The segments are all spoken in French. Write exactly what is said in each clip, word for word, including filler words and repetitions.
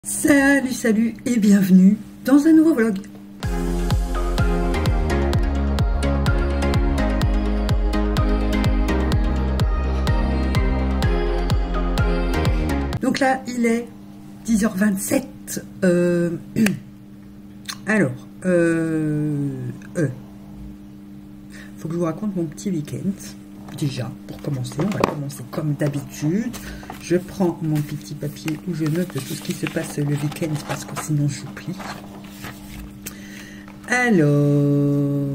Salut, salut et bienvenue dans un nouveau vlog. Donc là, il est dix heures vingt-sept. Euh... Alors, euh... euh... faut que je vous raconte mon petit week-end. Déjà, pour commencer, on va commencer comme d'habitude. Je prends mon petit papier où je note tout ce qui se passe le week-end parce que sinon j'oublie. Alors,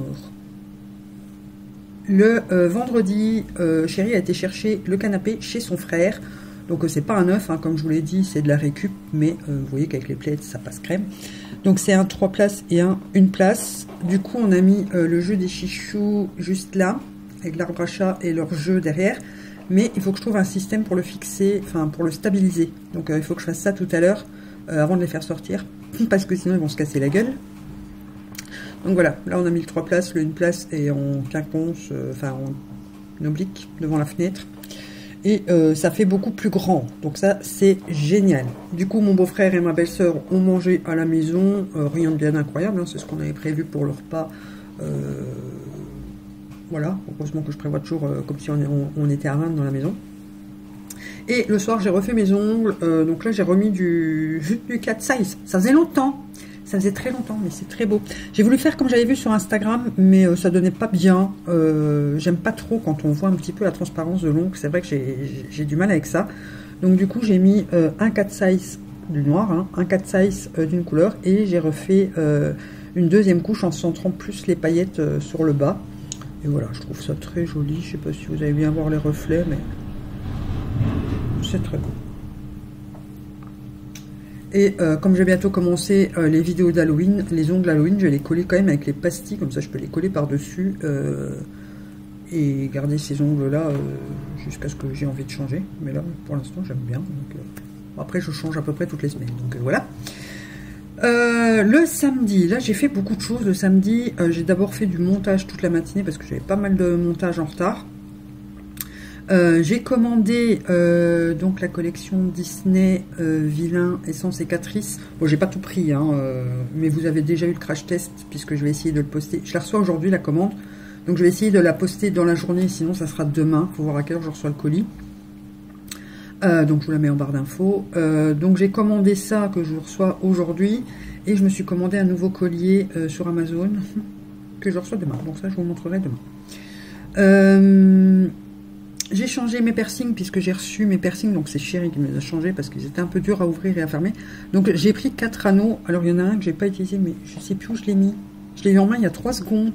le euh, vendredi, euh, Chérie a été chercher le canapé chez son frère. Donc euh, c'est pas un neuf, hein, comme je vous l'ai dit, c'est de la récup, mais euh, vous voyez qu'avec les plaids ça passe crème. Donc c'est un trois places et un une place. Du coup on a mis euh, le jeu des chichous juste là, avec l'arbre à chat et leur jeu derrière. Mais il faut que je trouve un système pour le fixer, enfin pour le stabiliser. Donc euh, il faut que je fasse ça tout à l'heure, euh, avant de les faire sortir, parce que sinon ils vont se casser la gueule. Donc voilà, là on a mis le trois places, le une place est en quinconce, euh, enfin en oblique, devant la fenêtre. Et euh, ça fait beaucoup plus grand, donc ça c'est génial. Du coup mon beau-frère et ma belle-sœur ont mangé à la maison, euh, rien de bien incroyable, hein, c'est ce qu'on avait prévu pour le repas. Euh, Voilà, heureusement que je prévois toujours euh, comme si on, on, on était à vingt dans la maison. Et le soir, j'ai refait mes ongles. Euh, donc là, j'ai remis du, du cat size. Ça faisait longtemps. Ça faisait très longtemps, mais c'est très beau. J'ai voulu faire comme j'avais vu sur Instagram, mais euh, ça donnait pas bien. Euh, J'aime pas trop quand on voit un petit peu la transparence de l'ongle. C'est vrai que j'ai du mal avec ça. Donc du coup, j'ai mis euh, un cat size du noir, hein, un cat size euh, d'une couleur. Et j'ai refait euh, une deuxième couche en centrant plus les paillettes euh, sur le bas. Et voilà, je trouve ça très joli. Je sais pas si vous allez bien voir les reflets, mais c'est très beau. Et euh, comme j'ai bientôt commencé euh, les vidéos d'Halloween, les ongles Halloween, je vais les coller quand même avec les pastilles, comme ça je peux les coller par-dessus euh, et garder ces ongles-là euh, jusqu'à ce que j'ai envie de changer. Mais là, pour l'instant, j'aime bien. Donc, euh, après, je change à peu près toutes les semaines. Donc euh, voilà. Euh, le samedi, là j'ai fait beaucoup de choses le samedi. Euh, j'ai d'abord fait du montage toute la matinée parce que j'avais pas mal de montage en retard. Euh, j'ai commandé euh, donc la collection Disney euh, Vilain Essence et Catrice. Bon, j'ai pas tout pris, hein, euh, mais vous avez déjà eu le crash test puisque je vais essayer de le poster. Je la reçois aujourd'hui la commande, donc je vais essayer de la poster dans la journée, sinon ça sera demain. Faut voir à quelle heure je reçois le colis. Euh, donc je vous la mets en barre d'infos. Euh, donc j'ai commandé ça que je reçois aujourd'hui et je me suis commandé un nouveau collier euh, sur Amazon que je reçois demain. Bon, ça je vous montrerai demain. Euh, j'ai changé mes piercings puisque j'ai reçu mes piercings, donc c'est Chérie qui me les a changés parce qu'ils étaient un peu durs à ouvrir et à fermer. Donc j'ai pris quatre anneaux. Alors il y en a un que j'ai pas utilisé, mais je sais plus où je l'ai mis. Je l'ai eu en main il y a trois secondes.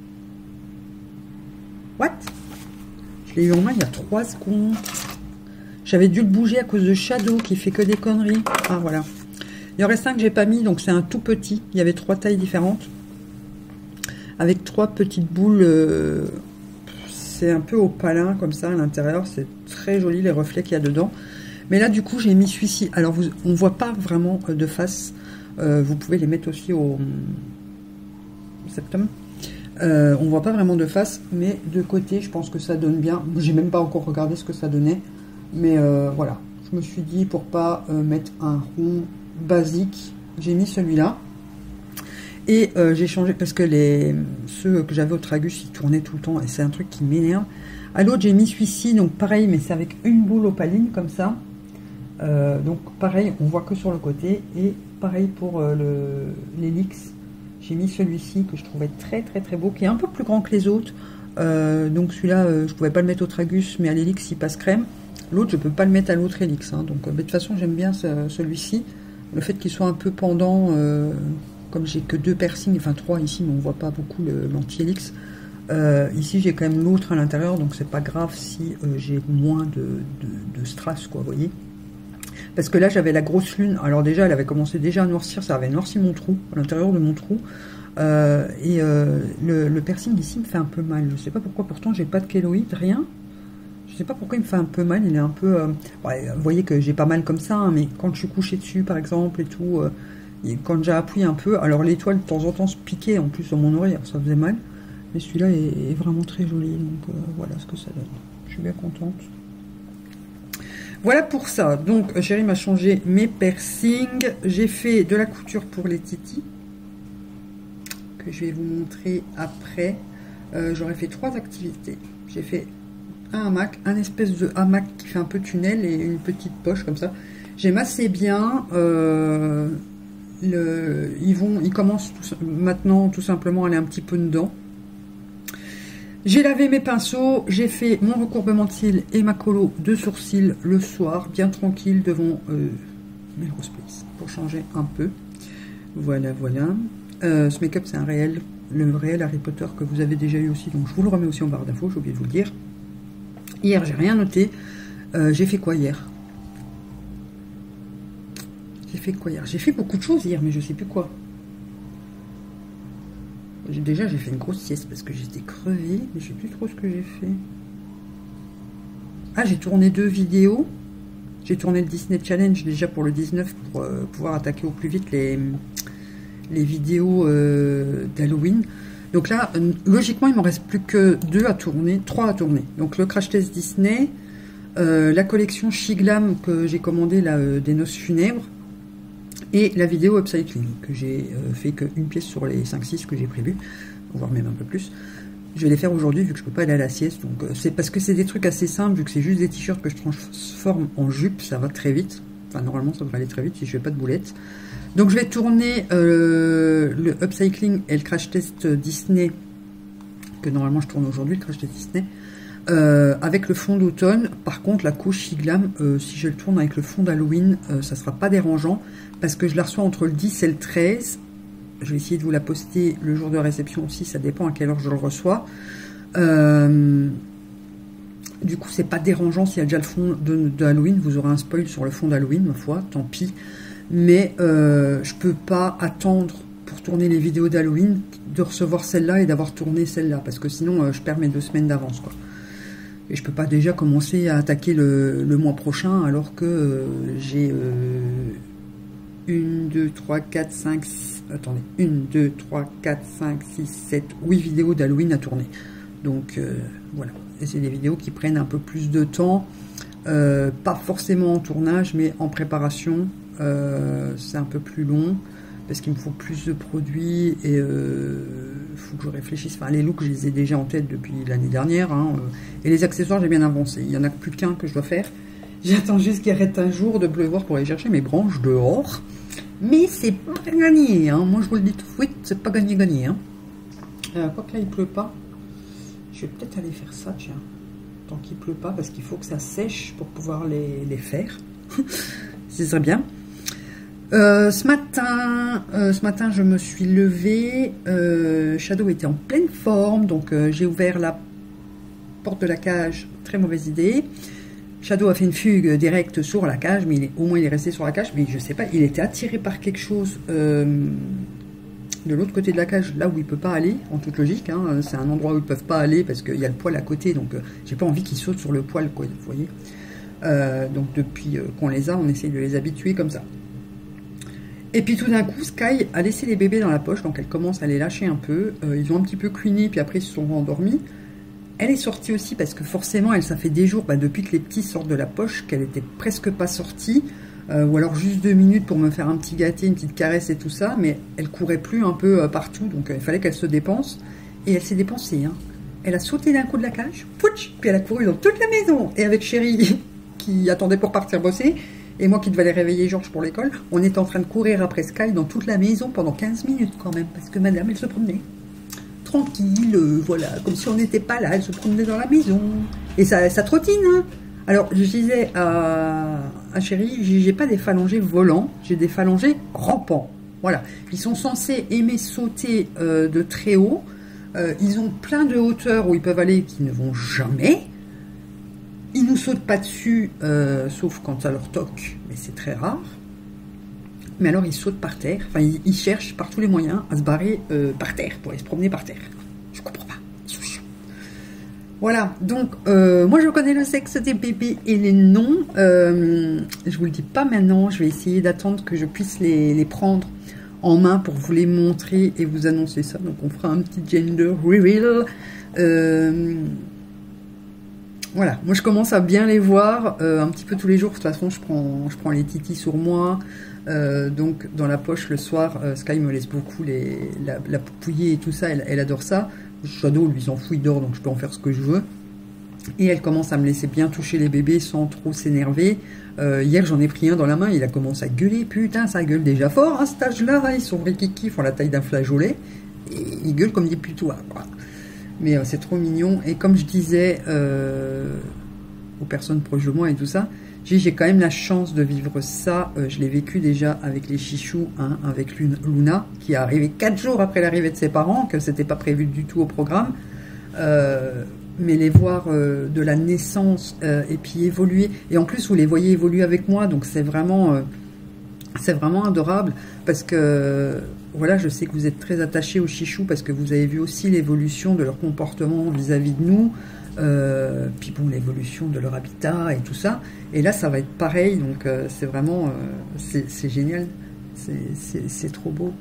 What? Je l'ai eu en main il y a trois secondes. J'avais dû le bouger à cause de Shadow qui fait que des conneries. Ah voilà. Il y en reste un que j'ai pas mis, donc c'est un tout petit. Il y avait trois tailles différentes. Avec trois petites boules. Euh, c'est un peu opalin comme ça à l'intérieur. C'est très joli les reflets qu'il y a dedans. Mais là du coup j'ai mis celui-ci. Alors vous, on ne voit pas vraiment de face. Euh, vous pouvez les mettre aussi au septum. Euh, on ne voit pas vraiment de face. Mais de côté je pense que ça donne bien. J'ai même pas encore regardé ce que ça donnait. Mais euh, voilà, je me suis dit pour pas euh, mettre un rond basique, j'ai mis celui-là. Et euh, j'ai changé parce que les ceux que j'avais au tragus, ils tournaient tout le temps et c'est un truc qui m'énerve. À l'autre, j'ai mis celui-ci, donc pareil, mais c'est avec une boule opaline comme ça. Euh, donc pareil, on voit que sur le côté. Et pareil pour euh, l'hélix, j'ai mis celui-ci que je trouvais très très très beau, qui est un peu plus grand que les autres. Euh, donc celui-là, euh, je pouvais pas le mettre au tragus, mais à l'hélix, il passe crème. L'autre, je peux pas le mettre à l'autre hélix. Hein, donc, euh, de toute façon, j'aime bien ce, celui-ci. Le fait qu'il soit un peu pendant, euh, comme j'ai que deux piercings, enfin trois ici, mais on voit pas beaucoup l'anti-hélix. Euh, ici, j'ai quand même l'autre à l'intérieur, donc c'est pas grave si euh, j'ai moins de, de, de strass, quoi, vous voyez. Parce que là, j'avais la grosse lune. Alors déjà, elle avait commencé déjà à noircir, ça avait noirci mon trou, à l'intérieur de mon trou. Euh, et euh, le, le piercing ici me fait un peu mal. Je sais pas pourquoi, pourtant, j'ai pas de kéloïde, rien. Je sais pas pourquoi il me fait un peu mal, il est un peu... Euh, ouais, vous voyez que j'ai pas mal comme ça, hein, mais quand je suis couchée dessus, par exemple, et tout, euh, et quand j'ai appuyé un peu, alors l'étoile, de temps en temps, se piquait, en plus, sur mon oreille, alors ça faisait mal. Mais celui-là est, est vraiment très joli, donc euh, voilà ce que ça donne. Je suis bien contente. Voilà pour ça. Donc, chérie m'a changé mes piercings. J'ai fait de la couture pour les titis, que je vais vous montrer après. Euh, J'aurais fait trois activités. J'ai fait un hamac, un espèce de hamac qui fait un peu tunnel et une petite poche comme ça. J'aime assez bien. Euh, le, ils vont, ils commencent tout, maintenant tout simplement à aller un petit peu dedans. J'ai lavé mes pinceaux, j'ai fait mon recourbement de cils et ma colo de sourcils le soir, bien tranquille devant euh, mes Rose Place, pour changer un peu. Voilà, voilà. Euh, ce make-up, c'est un réel, le réel Harry Potter que vous avez déjà eu aussi, donc je vous le remets aussi en barre d'infos, j'ai oublié de vous le dire. Hier, j'ai rien noté. Euh, j'ai fait quoi hier? J'ai fait quoi hier? J'ai fait beaucoup de choses hier, mais je sais plus quoi. Déjà, j'ai fait une grosse sieste parce que j'étais crevée, mais je sais plus trop ce que j'ai fait. Ah, j'ai tourné deux vidéos. J'ai tourné le Disney Challenge déjà pour le dix-neuf pour euh, pouvoir attaquer au plus vite les, les vidéos euh, d'Halloween. Donc là, euh, logiquement, il ne me reste plus que deux à tourner, trois à tourner. Donc le crash test Disney, euh, la collection Shiglam que j'ai commandée là, euh, des noces funèbres, et la vidéo upcycling, que j'ai euh, fait qu'une pièce sur les cinq six que j'ai prévu, voire même un peu plus. Je vais les faire aujourd'hui vu que je peux pas aller à la sieste. Donc euh, c'est parce que c'est des trucs assez simples, vu que c'est juste des t-shirts que je transforme en jupe, ça va très vite. Enfin normalement ça devrait aller très vite si je fais pas de boulettes. Donc je vais tourner euh, le upcycling et le crash test Disney, que normalement je tourne aujourd'hui, le crash test Disney. Euh, avec le fond d'automne. Par contre la couche Shiglam, euh, si je le tourne avec le fond d'Halloween, euh, ça sera pas dérangeant parce que je la reçois entre le dix et le treize. Je vais essayer de vous la poster le jour de réception aussi, ça dépend à quelle heure je le reçois. Euh, du coup c'est pas dérangeant s'il y a déjà le fond de, de Halloween, vous aurez un spoil sur le fond d'Halloween, ma foi, tant pis. Mais euh, je peux pas attendre pour tourner les vidéos d'Halloween de recevoir celle-là et d'avoir tourné celle-là, parce que sinon euh, je perds mes deux semaines d'avance quoi. Et je peux pas déjà commencer à attaquer le, le mois prochain alors que euh, j'ai euh, une, deux, trois, quatre, cinq, six, attendez, une, deux, trois, quatre, cinq, six, sept, huit vidéos d'Halloween à tourner. Donc euh, voilà, et c'est des vidéos qui prennent un peu plus de temps, euh, pas forcément en tournage, mais en préparation, euh, c'est un peu plus long. Parce qu'il me faut plus de produits et il euh, faut que je réfléchisse. Enfin, les looks, je les ai déjà en tête depuis l'année dernière. Hein, euh, et les accessoires, j'ai bien avancé. Il n'y en a que plus qu'un que je dois faire. J'attends juste qu'il arrête un jour de pleuvoir pour aller chercher mes branches dehors. Mais c'est pas gagné. Hein. Moi, je vous le dis tout de suite, c'est pas gagné-gagné. Hein. Euh, quoi que là, il pleut pas. Je vais peut-être aller faire ça, tiens. Tant qu'il pleut pas, parce qu'il faut que ça sèche pour pouvoir les, les faire. Ce serait bien. Euh, ce matin, euh, ce matin, je me suis levée. Euh, Shadow était en pleine forme, donc euh, j'ai ouvert la porte de la cage. Très mauvaise idée. Shadow a fait une fugue directe sur la cage, mais il est, au moins il est resté sur la cage. Mais je sais pas, il était attiré par quelque chose euh, de l'autre côté de la cage, là où il peut pas aller, en toute logique. Hein, c'est un endroit où ils peuvent pas aller parce qu'il y a le poil à côté, donc euh, j'ai pas envie qu'il saute sur le poil, quoi. Vous voyez. Euh, donc depuis euh, qu'on les a, on essaye de les habituer comme ça. Et puis tout d'un coup, Sky a laissé les bébés dans la poche, donc elle commence à les lâcher un peu. Euh, ils ont un petit peu cuiné, puis après ils se sont endormis. Elle est sortie aussi parce que forcément, elle, ça fait des jours, bah, depuis que les petits sortent de la poche, qu'elle était presque pas sortie. Euh, ou alors juste deux minutes pour me faire un petit gâté, une petite caresse et tout ça. Mais elle courait plus un peu euh, partout, donc euh, il fallait qu'elle se dépense. Et elle s'est dépensée. Hein. Elle a sauté d'un coup de la cage, pouch, puis elle a couru dans toute la maison. Et avec Chérie, qui attendait pour partir bosser, et moi qui devais aller réveiller Georges pour l'école, on était en train de courir après Sky dans toute la maison pendant quinze minutes quand même, parce que madame, elle se promenait. Tranquille, euh, voilà, comme si on n'était pas là, elle se promenait dans la maison. Et ça, ça trottine, hein. Alors, je disais à, à Chérie, j'ai pas des phalangers volants, j'ai des phalangers rampants. Voilà, ils sont censés aimer sauter euh, de très haut. Euh, ils ont plein de hauteurs où ils peuvent aller qui ne vont jamais. Ils nous sautent pas dessus, euh, sauf quand ça leur toque, mais c'est très rare. Mais alors ils sautent par terre, enfin ils, ils cherchent par tous les moyens à se barrer euh, par terre, pour aller se promener par terre. Je comprends pas, ils sont chiants. Voilà, donc euh, moi je connais le sexe des bébés et les noms. Euh, je vous le dis pas maintenant, je vais essayer d'attendre que je puisse les, les prendre en main pour vous les montrer et vous annoncer ça. Donc on fera un petit gender reveal. Euh, Voilà, moi je commence à bien les voir, euh, un petit peu tous les jours. De toute façon, je prends, je prends les titis sur moi. Euh, donc dans la poche le soir, euh, Sky me laisse beaucoup les, la, la poupouiller et tout ça, elle, elle adore ça. Shadow, lui, s'en fout, il dort, donc je peux en faire ce que je veux. Et elle commence à me laisser bien toucher les bébés sans trop s'énerver. Euh, hier, j'en ai pris un dans la main, il a commencé à gueuler. Putain, ça gueule déjà fort à cet âge-là. Ils sont vrais kiki, font la taille d'un flageolet. Et ils gueulent comme des putois, quoi. Mais euh, c'est trop mignon. Et comme je disais euh, aux personnes proches de moi et tout ça, j'ai quand même la chance de vivre ça. Euh, je l'ai vécu déjà avec les chichous, hein, avec Luna, qui est arrivée quatre jours après l'arrivée de ses parents, que c'était pas prévu du tout au programme. Euh, mais les voir euh, de la naissance euh, et puis évoluer. Et en plus, vous les voyez évoluer avec moi, donc c'est vraiment, euh, c'est vraiment adorable. Parce que, voilà, je sais que vous êtes très attachés aux chichous parce que vous avez vu aussi l'évolution de leur comportement vis-à-vis de nous. Euh, puis bon, l'évolution de leur habitat et tout ça. Et là, ça va être pareil, donc euh, c'est vraiment, euh, c'est génial, c'est trop beau.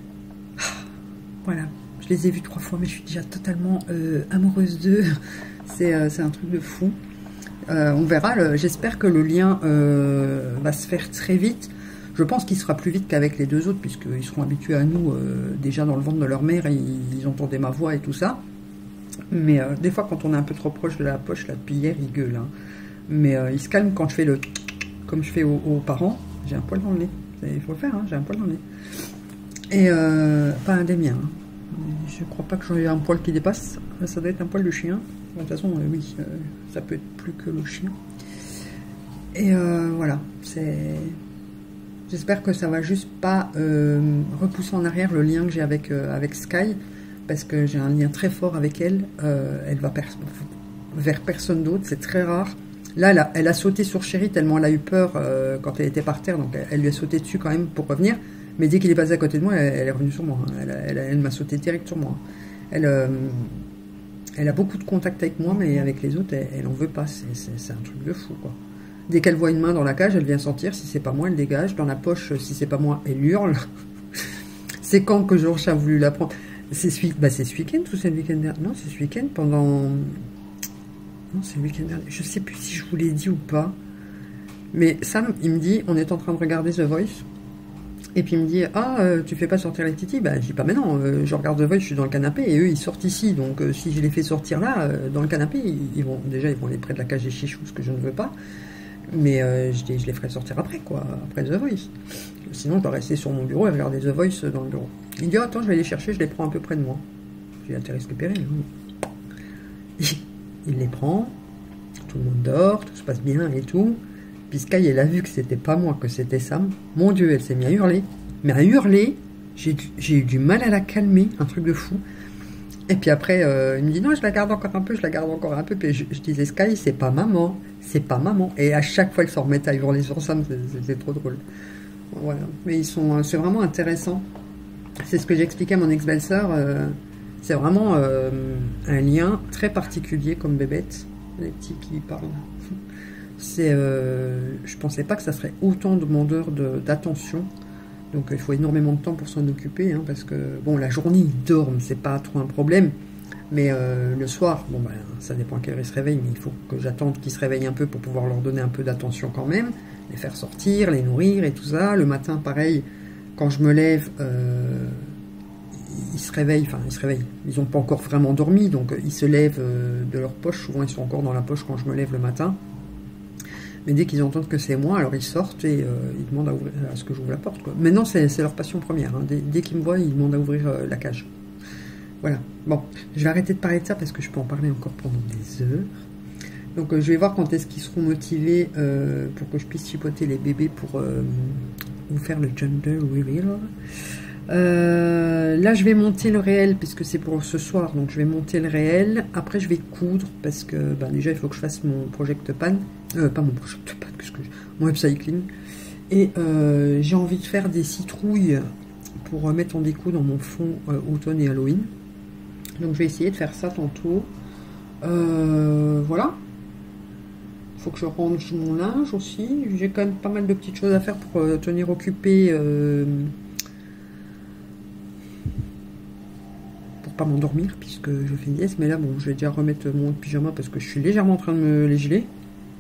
Voilà, je les ai vus trois fois, mais je suis déjà totalement euh, amoureuse d'eux. C'est euh, un truc de fou. Euh, on verra, j'espère que le lien euh, va se faire très vite. Je pense qu'il sera plus vite qu'avec les deux autres, puisqu'ils seront habitués à nous euh, déjà dans le ventre de leur mère, et ils, ils entendaient ma voix et tout ça. Mais euh, des fois, quand on est un peu trop proche de la poche, là, depuis hier, il gueule. Hein. Mais euh, il se calme quand je fais le... Comme je fais aux, aux parents. J'ai un poil dans le nez. Il faut le faire, hein, j'ai un poil dans le nez. Et euh, pas un des miens. Hein. Je crois pas que j'en ai un poil qui dépasse. Ça doit être un poil de chien. De toute façon, euh, oui, euh, ça peut être plus que le chien. Et euh, voilà, c'est... J'espère que ça va juste pas euh, repousser en arrière le lien que j'ai avec, euh, avec Sky. Parce que j'ai un lien très fort avec elle. Euh, elle va per vers personne d'autre, c'est très rare. Là, elle a, elle a sauté sur Chéri tellement elle a eu peur euh, quand elle était par terre, donc elle, elle lui a sauté dessus quand même pour revenir. Mais dès qu'il est passé à côté de moi, elle, elle est revenue sur moi. Hein. Elle, elle, elle m'a sauté direct sur moi. Elle, euh, elle a beaucoup de contact avec moi, mais avec les autres, elle, elle en veut pas. C'est un truc de fou, quoi. Dès qu'elle voit une main dans la cage, elle vient sentir. Si c'est pas moi, elle dégage. Dans la poche, si c'est pas moi, elle hurle. C'est quand que Georges a voulu la prendre. C'est ce, bah ce week-end ou c'est le week-end dernier? Non, c'est ce week-end pendant... Non, c'est le week-end dernier. Je sais plus si je vous l'ai dit ou pas. Mais Sam, il me dit, on est en train de regarder The Voice. Et puis il me dit, ah, euh, tu fais pas sortir les titis? Bah, je dis pas, mais non, euh, je regarde The Voice, je suis dans le canapé. Et eux, ils sortent ici. Donc, euh, si je les fais sortir là, euh, dans le canapé, ils, ils vont déjà, ils vont aller près de la cage des chichous, ce que je ne veux pas. Mais euh, je, je les ferai sortir après, quoi. Après The Voice. Sinon, je dois rester sur mon bureau et regarder The Voice dans le bureau. Il dit, oh, attends, je vais les chercher, je les prends un peu près de moi. J'ai intérêt à récupérer. Hein. Il les prend, tout le monde dort, tout se passe bien et tout. Puis Sky, elle a vu que c'était pas moi, que c'était Sam. Mon Dieu, elle s'est mise à hurler. Mais à hurler, j'ai eu du mal à la calmer, un truc de fou. Et puis après, euh, il me dit, non, je la garde encore un peu, je la garde encore un peu. Puis je, je disais, Sky, c'est pas maman, c'est pas maman. Et à chaque fois, elle s'en remettait à hurler sur Sam, c'est trop drôle. Voilà, mais ils sont, c'est vraiment intéressant. C'est ce que j'expliquais à mon ex-belle-sœur. Euh, c'est vraiment euh, un lien très particulier comme bébête. Les petits qui parlent. C'est, euh, je pensais pas que ça serait autant demandeur d'attention. Donc il faut énormément de temps pour s'en occuper, hein, parce que bon, la journée ils dorment, c'est pas trop un problème. Mais euh, le soir, bon ben, ça dépend à quelle heure ils se réveillent, mais il faut que j'attende qu'ils se réveillent un peu pour pouvoir leur donner un peu d'attention quand même. Les faire sortir, les nourrir et tout ça. Le matin, pareil, quand je me lève, euh, ils se réveillent, enfin ils se réveillent, ils n'ont pas encore vraiment dormi, donc ils se lèvent euh, de leur poche, souvent ils sont encore dans la poche quand je me lève le matin. Mais dès qu'ils entendent que c'est moi, alors ils sortent et euh, ils demandent à, ouvrir, à ce que j'ouvre la porte, quoi. Maintenant, c'est leur passion première, hein. Dès, dès qu'ils me voient, ils demandent à ouvrir euh, la cage. Voilà, bon, je vais arrêter de parler de ça parce que je peux en parler encore pendant des heures. Donc euh, je vais voir quand est-ce qu'ils seront motivés euh, pour que je puisse chipoter les bébés pour euh, vous faire le gender reveal. Euh, là je vais monter le réel puisque c'est pour ce soir, donc je vais monter le réel. Après je vais coudre parce que ben, déjà il faut que je fasse mon project pan, euh, pas mon project pan, qu'est-ce que je... mon upcycling. Et euh, j'ai envie de faire des citrouilles pour mettre en déco dans mon fond euh, automne et Halloween. Donc je vais essayer de faire ça tantôt. Euh, voilà. Il faut que je range mon linge aussi. J'ai quand même pas mal de petites choses à faire pour euh, tenir occupé. Euh, pour pas m'endormir puisque je fais une sieste. Mais là, bon, je vais déjà remettre mon pyjama parce que je suis légèrement en train de me les geler.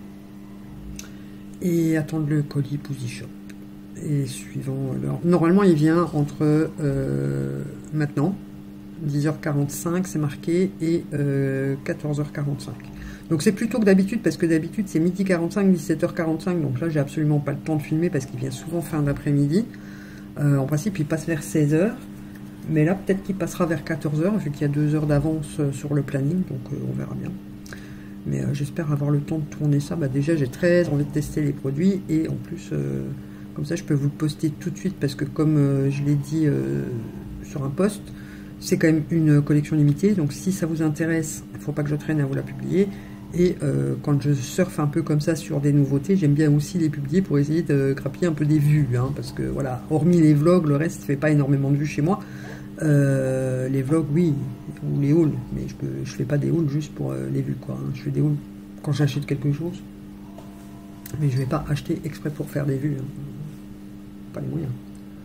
Et attendre le colis Boozy Shop. Et suivant... Alors, normalement, il vient entre euh, maintenant, dix heures quarante-cinq, c'est marqué, et euh, quatorze heures quarante-cinq. Donc c'est plus tôt que d'habitude, parce que d'habitude c'est midi quarante-cinq, dix-sept heures quarante-cinq, donc là j'ai absolument pas le temps de filmer, parce qu'il vient souvent fin d'après-midi. Euh, en principe il passe vers seize heures, mais là peut-être qu'il passera vers quatorze heures, vu qu'il y a deux heures d'avance sur le planning, donc euh, on verra bien. Mais euh, j'espère avoir le temps de tourner ça. Bah, déjà j'ai très envie de tester les produits, et en plus, euh, comme ça je peux vous le poster tout de suite, parce que comme euh, je l'ai dit euh, sur un post, c'est quand même une collection limitée, donc si ça vous intéresse, il ne faut pas que je traîne à vous la publier. Et euh, quand je surfe un peu comme ça sur des nouveautés, j'aime bien aussi les publier pour essayer de grappiller un peu des vues, hein, parce que voilà, hormis les vlogs, le reste ne fait pas énormément de vues chez moi. Euh, les vlogs, oui, ou les hauls, mais je ne je fais pas des hauls juste pour euh, les vues, quoi. Hein. Je fais des hauls quand j'achète quelque chose, mais je ne vais pas acheter exprès pour faire des vues, hein. Pas les moyens.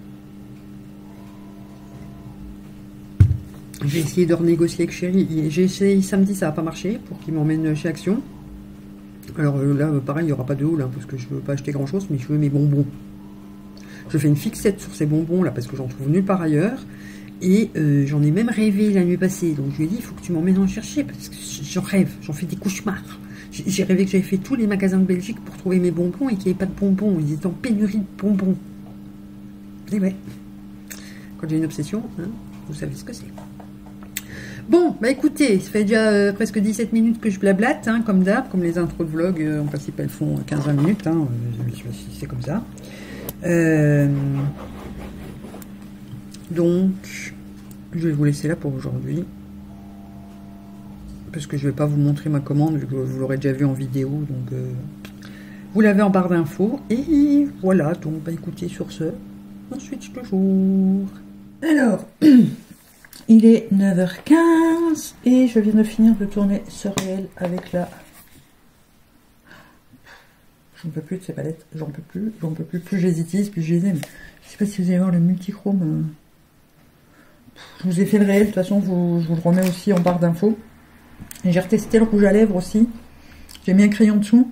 J'ai essayé de renégocier avec Chéri. J'ai essayé samedi, ça n'a pas marché, pour qu'il m'emmène chez Action. Alors là, pareil, il n'y aura pas de haul, hein, parce que je ne veux pas acheter grand-chose, mais je veux mes bonbons. Je fais une fixette sur ces bonbons, là, parce que j'en trouve nulle part ailleurs. Et euh, j'en ai même rêvé la nuit passée. Donc je lui ai dit, il faut que tu m'emmènes en chercher, parce que j'en rêve, j'en fais des cauchemars. J'ai rêvé que j'avais fait tous les magasins de Belgique pour trouver mes bonbons, et qu'il n'y avait pas de bonbons. Ils étaient en pénurie de bonbons. Et ouais, quand j'ai une obsession, hein, vous savez ce que c'est. Bon, bah écoutez, ça fait déjà euh, presque dix-sept minutes que je blablate, hein, comme d'hab, comme les intros de vlog, euh, en principe elles font quinze à vingt minutes, hein, euh, c'est comme ça. Euh, donc, je vais vous laisser là pour aujourd'hui, parce que je ne vais pas vous montrer ma commande, vu que vous l'aurez déjà vu en vidéo, donc euh, vous l'avez en barre d'infos, et voilà, donc bah écoutez, sur ce, on switch toujours. Alors... Il est neuf heures quinze et je viens de finir de tourner ce réel avec la... J'en peux plus de ces palettes, j'en peux plus, j'en peux plus, plus je les utilise, plus je les aime. Je sais pas si vous allez voir le multichrome. Je vous ai fait le réel, de toute façon vous, je vous le remets aussi en barre d'infos. J'ai retesté le rouge à lèvres aussi. J'ai mis un crayon dessous.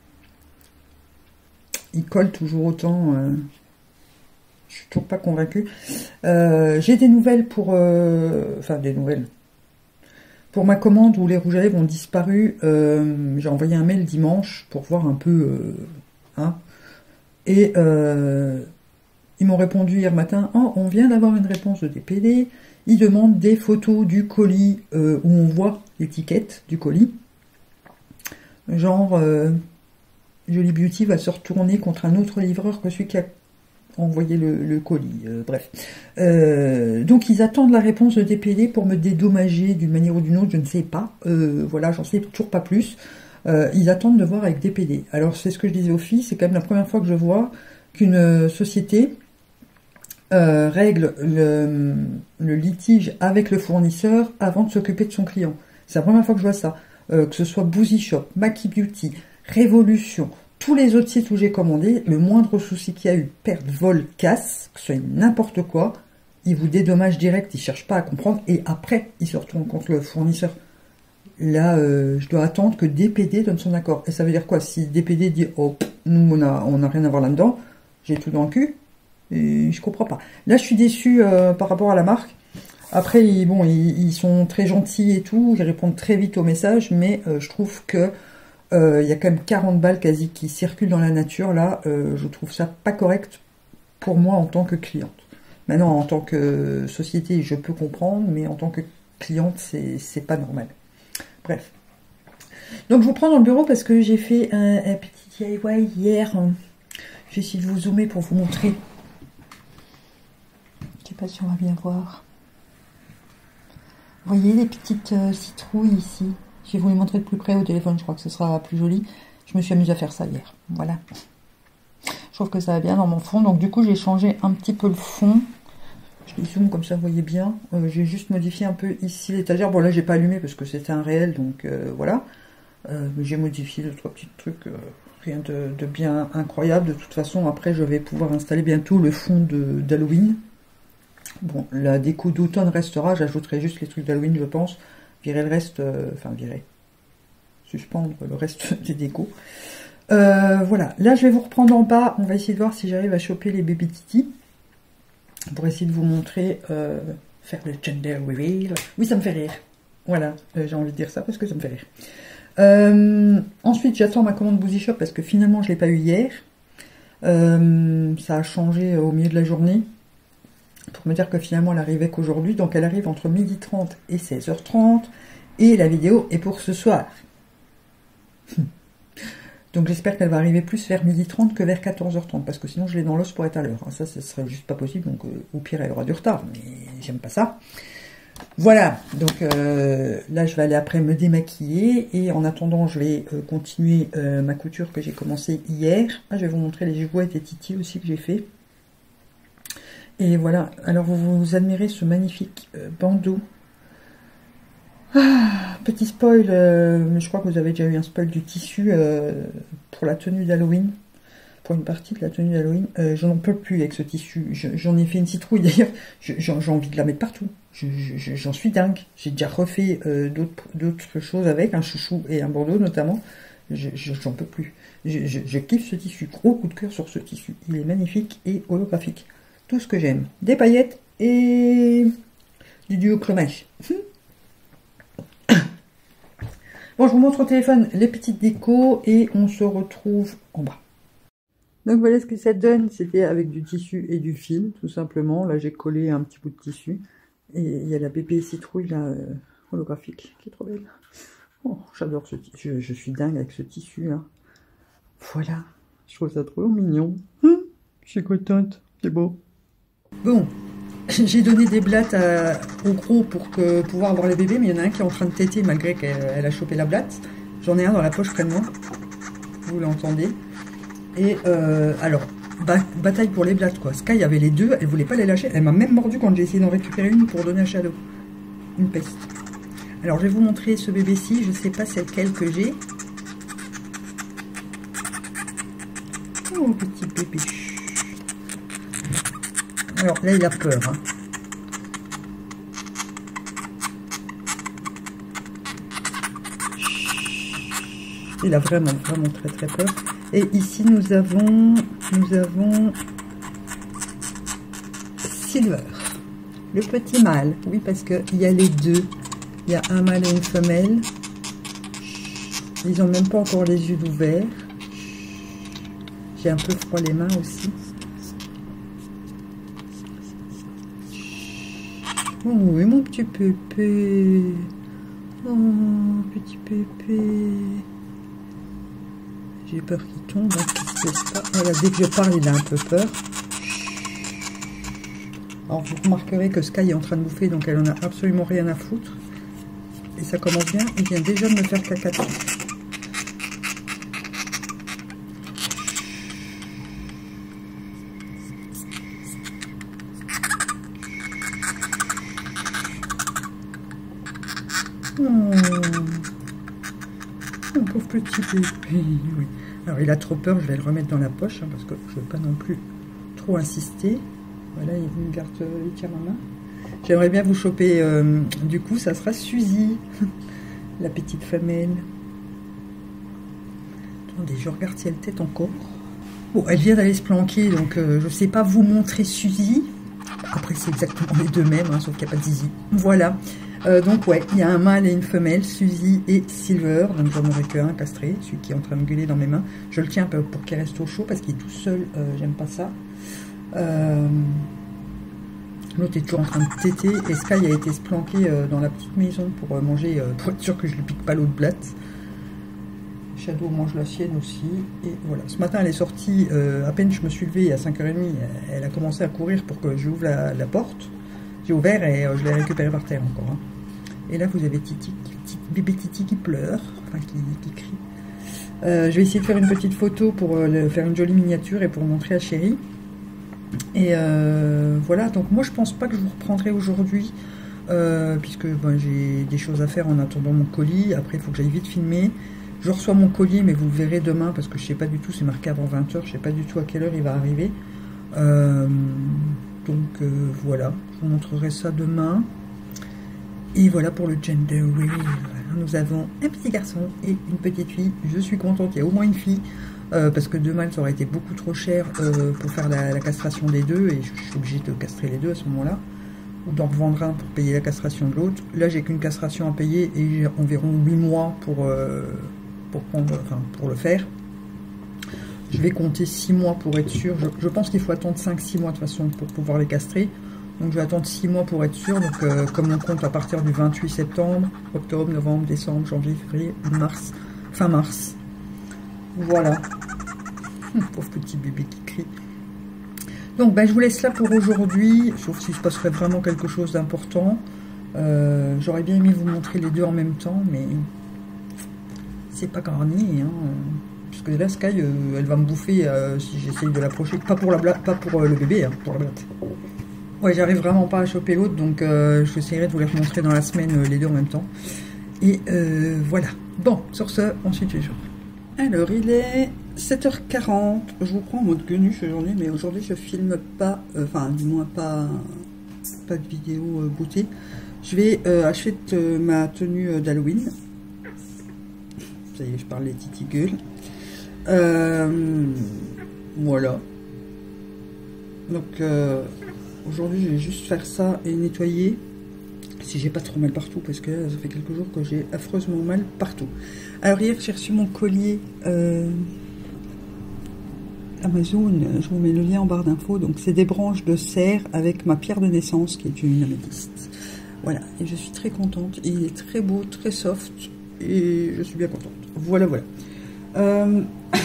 Il colle toujours autant... Euh... Je suis toujours pas convaincue. Euh, j'ai des nouvelles pour... Euh, enfin, des nouvelles. Pour ma commande où les rouges à lèvres ont disparu, euh, j'ai envoyé un mail dimanche pour voir un peu... Euh, hein, et euh, ils m'ont répondu hier matin, oh, on vient d'avoir une réponse de D P D. Ils demandent des photos du colis euh, où on voit l'étiquette du colis. Genre, euh, Jolie Beauty va se retourner contre un autre livreur que celui qui a envoyer le, le colis, euh, bref. Euh, donc ils attendent la réponse de D P D pour me dédommager d'une manière ou d'une autre, je ne sais pas. Euh, voilà, j'en sais toujours pas plus. Euh, ils attendent de voir avec D P D. Alors c'est ce que je disais aux filles, c'est quand même la première fois que je vois qu'une société euh, règle le, le litige avec le fournisseur avant de s'occuper de son client. C'est la première fois que je vois ça. Euh, que ce soit Boozy Shop, Maki Beauty, Révolution, tous les autres sites où j'ai commandé, le moindre souci qu'il y a eu, perte, vol, casse, que ce soit n'importe quoi, ils vous dédommagent direct, ils ne cherchent pas à comprendre, et après, ils se retournent contre le fournisseur. Là, euh, je dois attendre que D P D donne son accord. Et ça veut dire quoi? Si D P D dit, oh, nous, on n'a on a rien à voir là-dedans, j'ai tout dans le cul, et je comprends pas. Là, je suis déçue euh, par rapport à la marque. Après, ils, bon, ils, ils sont très gentils et tout, ils répondent très vite aux messages, mais euh, je trouve que il euh, y a quand même quarante balles quasi qui circulent dans la nature, là, euh, je trouve ça pas correct pour moi en tant que cliente. Maintenant, en tant que société, je peux comprendre, mais en tant que cliente, c'est pas normal. Bref. Donc, je vous prends dans le bureau parce que j'ai fait un, un petit D I Y hier. Je vais essayer de vous zoomer pour vous montrer. Je sais pas si on va bien voir. Vous voyez les petites euh, citrouilles ici? Je vais vous les montrer de plus près au téléphone, je crois que ce sera plus joli. Je me suis amusée à faire ça hier. Voilà. Je trouve que ça va bien dans mon fond. Donc du coup, j'ai changé un petit peu le fond. Je les zoome comme ça, vous voyez bien. Euh, j'ai juste modifié un peu ici l'étagère. Bon, là, j'ai pas allumé parce que c'était un réel, donc euh, voilà. Euh, j'ai modifié deux, trois petits trucs. Euh, rien de, de bien incroyable. De toute façon, après, je vais pouvoir installer bientôt le fond d'Halloween. Bon, la déco d'automne restera, j'ajouterai juste les trucs d'Halloween, je pense. Virer le reste, euh, enfin virer, suspendre le reste des décos. Euh, voilà, là je vais vous reprendre en bas, on va essayer de voir si j'arrive à choper les bébés Titi. Pour essayer de vous montrer, euh, faire le gender reveal. Oui, ça me fait rire. Voilà, euh, j'ai envie de dire ça parce que ça me fait rire. Euh, ensuite, j'attends ma commande Boozy Shop parce que finalement je ne l'ai pas eu hier. Euh, ça a changé au milieu de la journée. Pour me dire que finalement elle arrivait qu'aujourd'hui, donc elle arrive entre midi trente et seize heures trente, et la vidéo est pour ce soir. Donc j'espère qu'elle va arriver plus vers midi trente que vers quatorze heures trente, parce que sinon je l'ai dans l'os pour être à l'heure. Ça, ce serait juste pas possible, donc euh, au pire elle aura du retard, mais j'aime pas ça. Voilà, donc euh, là je vais aller après me démaquiller, et en attendant je vais euh, continuer euh, ma couture que j'ai commencé hier. Ah, je vais vous montrer les jouets et Titi aussi que j'ai fait. Et voilà, alors vous, vous admirez ce magnifique euh, bandeau. Ah, petit spoil, euh, mais je crois que vous avez déjà eu un spoil du tissu euh, pour la tenue d'Halloween, pour une partie de la tenue d'Halloween. Euh, j'en peux plus avec ce tissu, j'en ai fait une citrouille d'ailleurs, j'ai envie de la mettre partout, j'en suis dingue. J'ai déjà refait euh, d'autres choses avec, un chouchou et un bandeau notamment, j'en peux plus. Je, je, je kiffe ce tissu, gros coup de cœur sur ce tissu, il est magnifique et holographique. Tout ce que j'aime, des paillettes et du duo crémage. Bon, je vous montre au téléphone les petites décos et on se retrouve en bas. Donc voilà ce que ça donne, c'était avec du tissu et du fil, tout simplement. Là j'ai collé un petit bout de tissu et il y a la bébé citrouille là, euh, holographique, qui est trop belle. Oh, j'adore ce tissu, je, je suis dingue avec ce tissu là. Voilà, je trouve ça trop mignon. Hum, je suis contente, c'est beau. Bon, j'ai donné des blattes à, au gros pour que, pouvoir avoir les bébés, mais il y en a un qui est en train de téter malgré qu'elle a chopé la blatte. J'en ai un dans la poche près de moi, vous l'entendez. Et euh, alors, ba bataille pour les blattes quoi. Sky avait les deux, elle voulait pas les lâcher. Elle m'a même mordu quand j'ai essayé d'en récupérer une pour donner à Shadow. Une peste. Alors je vais vous montrer ce bébé-ci, je sais pas c'est lequel que j'ai. Oh petit bébé. Alors là, il a peur. Hein. Il a vraiment, vraiment très très peur. Et ici, nous avons, nous avons Silver, le petit mâle. Oui, parce qu'il y a les deux. Il y a un mâle et une femelle. Ils n'ont même pas encore les yeux ouverts. J'ai un peu froid les mains aussi. Oh oui, mon petit pépé. Oh, petit pépé. J'ai peur qu'il tombe, hein, qu'il se laisse pas. Voilà, dès que je parle, il a un peu peur. Alors, vous remarquerez que Sky est en train de bouffer, donc elle en a absolument rien à foutre. Et ça commence bien, il vient déjà de me faire caca dessus. Oh, oh, pauvre petit bébé, oui. Alors il a trop peur, je vais le remettre dans la poche, hein, parce que je ne veux pas non plus trop insister. Voilà, il me garde, il tient ma main. J'aimerais bien vous choper, euh, du coup ça sera Suzy, la petite femelle. Attendez, je regarde si elle tête encore. Bon, elle vient d'aller se planquer, donc euh, je ne sais pas vous montrer Suzy. Après c'est exactement les deux mêmes, hein, sauf qu'il n'y a pas de zizi. Voilà. Euh, donc ouais, il y a un mâle et une femelle, Suzy et Silver, donc j'en aurai qu'un castré, celui qui est en train de gueuler dans mes mains. Je le tiens pour qu'il reste au chaud parce qu'il est tout seul, euh, j'aime pas ça. Euh, L'autre est toujours en train de téter et Sky a été se planquer euh, dans la petite maison pour euh, manger, euh, pour être sûr que je lui pique pas l'autre blatte. Shadow mange la sienne aussi, et voilà. Ce matin elle est sortie, euh, à peine je me suis levée à cinq heures trente, elle a commencé à courir pour que j'ouvre la, la porte. J'ai ouvert et euh, je l'ai récupéré par terre encore. Hein. Et là, vous avez Titi, petit bébé Titi qui pleure, enfin qui, qui crie. Euh, je vais essayer de faire une petite photo pour euh, faire une jolie miniature et pour montrer à Chérie. Et euh, voilà, donc moi je pense pas que je vous reprendrai aujourd'hui, euh, puisque ben, j'ai des choses à faire en attendant mon colis. Après, il faut que j'aille vite filmer. Je reçois mon colis, mais vous le verrez demain, parce que je sais pas du tout, c'est marqué avant vingt heures, je sais pas du tout à quelle heure il va arriver. Euh, Donc euh, voilà, je vous montrerai ça demain. Et voilà pour le gender reveal. Nous avons un petit garçon et une petite fille. Je suis contente, il y a au moins une fille. Euh, parce que deux mâles, ça aurait été beaucoup trop cher euh, pour faire la, la castration des deux. Et je suis obligée de castrer les deux à ce moment-là. Ou d'en revendre un pour payer la castration de l'autre. Là, j'ai qu'une castration à payer et j'ai environ huit mois pour, euh, pour, prendre, enfin, pour le faire. Je vais compter six mois pour être sûr. Je, je pense qu'il faut attendre cinq six mois de toute façon pour pouvoir les castrer. Donc je vais attendre six mois pour être sûr. Donc euh, comme on compte à partir du vingt-huit septembre, octobre, novembre, décembre, janvier, février, mars, fin mars. Voilà. Hum, pauvre petit bébé qui crie. Donc ben, je vous laisse là pour aujourd'hui. Sauf s'il se passerait vraiment quelque chose d'important. Euh, J'aurais bien aimé vous montrer les deux en même temps. Mais c'est pas gagné. Hein. Parce que là, Sky, euh, elle va me bouffer euh, si j'essaye de l'approcher. Pas pour, la pas pour euh, le bébé, hein, pour la blatte. Ouais, j'arrive vraiment pas à choper l'autre, donc euh, je essaierai de vous les remontrer dans la semaine, euh, les deux en même temps. Et euh, voilà. Bon, sur ce, on suit toujours. Alors, il est sept heures quarante. Je vous prends en mode guenuche aujourd'hui, mais aujourd'hui, je filme pas, euh, enfin, du moins pas, pas de vidéo euh, beauté. Je vais euh, acheter euh, ma tenue euh, d'Halloween. Ça y est, je parle les titi gueules. Euh, voilà. Donc euh, aujourd'hui je vais juste faire ça et nettoyer si j'ai pas trop mal partout, parce que là, ça fait quelques jours que j'ai affreusement mal partout. Alors hier j'ai reçu mon collier euh, Amazon, je vous mets le lien en barre d'infos. Donc c'est des branches de cerf avec ma pierre de naissance qui est une améthyste. Voilà, et je suis très contente. Il est très beau, très soft et je suis bien contente. Voilà, voilà. Euh,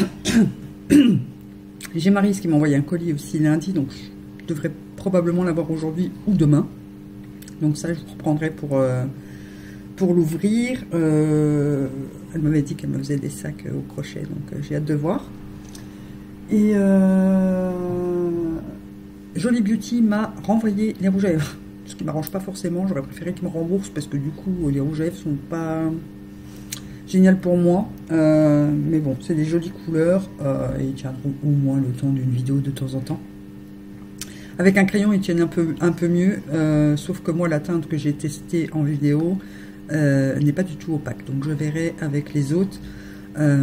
j'ai Maryse qui m'a envoyé un colis aussi lundi, donc je devrais probablement l'avoir aujourd'hui ou demain. Donc ça, je vous reprendrai pour, euh, pour l'ouvrir. Euh, elle m'avait dit qu'elle me faisait des sacs au crochet, donc euh, j'ai hâte de voir. Et euh, Jolie Beauty m'a renvoyé les rouges à lèvres, ce qui ne m'arrange pas forcément. J'aurais préféré qu'ils me remboursent parce que du coup, les rouges à lèvres sont pas génial pour moi, euh, mais bon, c'est des jolies couleurs euh, et ils tiendront au moins le temps d'une vidéo de temps en temps. Avec un crayon, ils tiennent un peu, un peu mieux, euh, sauf que moi, la teinte que j'ai testée en vidéo euh, n'est pas du tout opaque, donc je verrai avec les autres. Euh,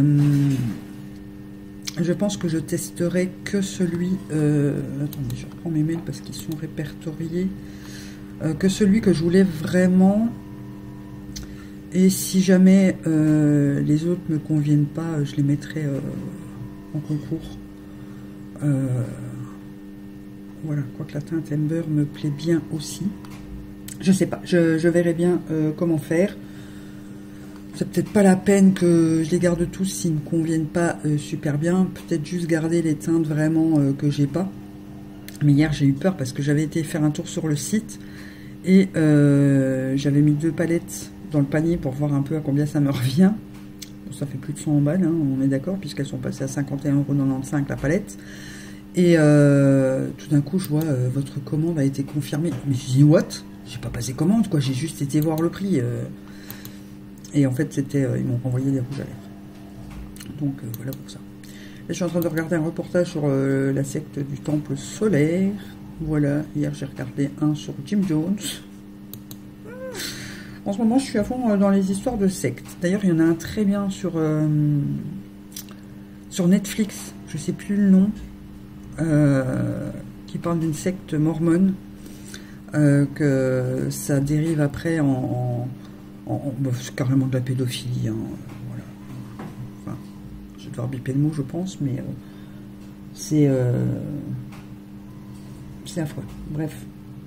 je pense que je testerai que celui... Euh, attendez, je reprends mes mails parce qu'ils sont répertoriés. Euh, que celui que je voulais vraiment... Et si jamais euh, les autres ne me conviennent pas, je les mettrai euh, en concours. Euh, voilà, quoique la teinte Ember me plaît bien aussi. Je sais pas, je, je verrai bien euh, comment faire. C'est peut-être pas la peine que je les garde tous s'ils ne me conviennent pas euh, super bien. Peut-être juste garder les teintes vraiment euh, que j'ai pas. Mais hier j'ai eu peur parce que j'avais été faire un tour sur le site et euh, j'avais mis deux palettes dans le panier pour voir un peu à combien ça me revient. Bon, ça fait plus de cent balles, hein, on est d'accord, puisqu'elles sont passées à cinquante et un euros quatre-vingt-quinze la palette. Et euh, tout d'un coup, je vois euh, votre commande a été confirmée. Mais je dis what? J'ai pas passé commande, quoi. J'ai juste été voir le prix. Euh, et en fait, c'était, euh, ils m'ont renvoyé des rouges à lèvres. Donc euh, voilà pour ça. Là, je suis en train de regarder un reportage sur euh, la secte du Temple solaire. Voilà. Hier, j'ai regardé un sur Jim Jones. En ce moment, je suis à fond dans les histoires de sectes. D'ailleurs, il y en a un très bien sur, euh, sur Netflix. Je ne sais plus le nom. Euh, qui parle d'une secte mormone. Euh, que ça dérive après en... en, en, en bah, c'est carrément de la pédophilie. Hein, voilà. Enfin, je vais devoir biper le mot, je pense. Mais euh, c'est... Euh, c'est affreux. Bref.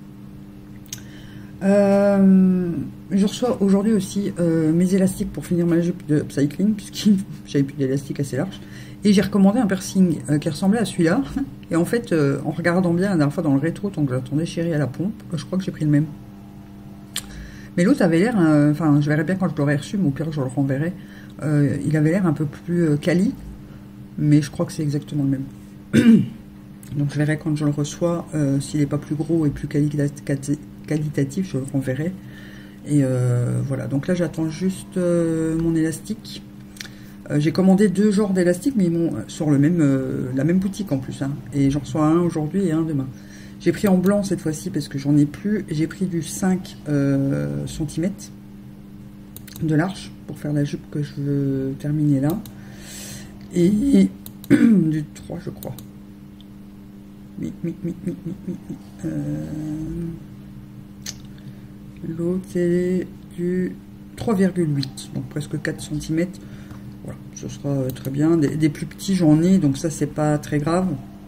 Euh, je reçois aujourd'hui aussi euh, mes élastiques pour finir ma jupe de upcycling, puisque j'avais plus d'élastique assez large. Et j'ai recommandé un piercing euh, qui ressemblait à celui-là. Et en fait, euh, en regardant bien la dernière fois dans le rétro, tant que j'attendais Chérie à la pompe, euh, je crois que j'ai pris le même. Mais l'autre avait l'air, enfin, euh, je verrai bien quand je l'aurai reçu, mais au pire, je le renverrai. Euh, il avait l'air un peu plus euh, quali, mais je crois que c'est exactement le même. Donc je verrai quand je le reçois, euh, s'il n'est pas plus gros et plus qualitatif. qualitatif, je le renverrai. Et euh, voilà, donc là j'attends juste euh, mon élastique. Euh, j'ai commandé deux genres d'élastiques, mais ils m'ont sur le même, euh, la même boutique en plus. Hein, et j'en reçois un aujourd'hui et un demain. J'ai pris en blanc cette fois-ci parce que j'en ai plus. J'ai pris du cinq euh, centimètres de large pour faire la jupe que je veux terminer là. Et du trois, je crois. Mi, mi, mi, mi, mi, mi. Euh, L'autre, c'est du trois virgule huit, donc presque quatre centimètres. Voilà, ce sera très bien. Des, des plus petits, j'en ai, donc ça, c'est pas très grave.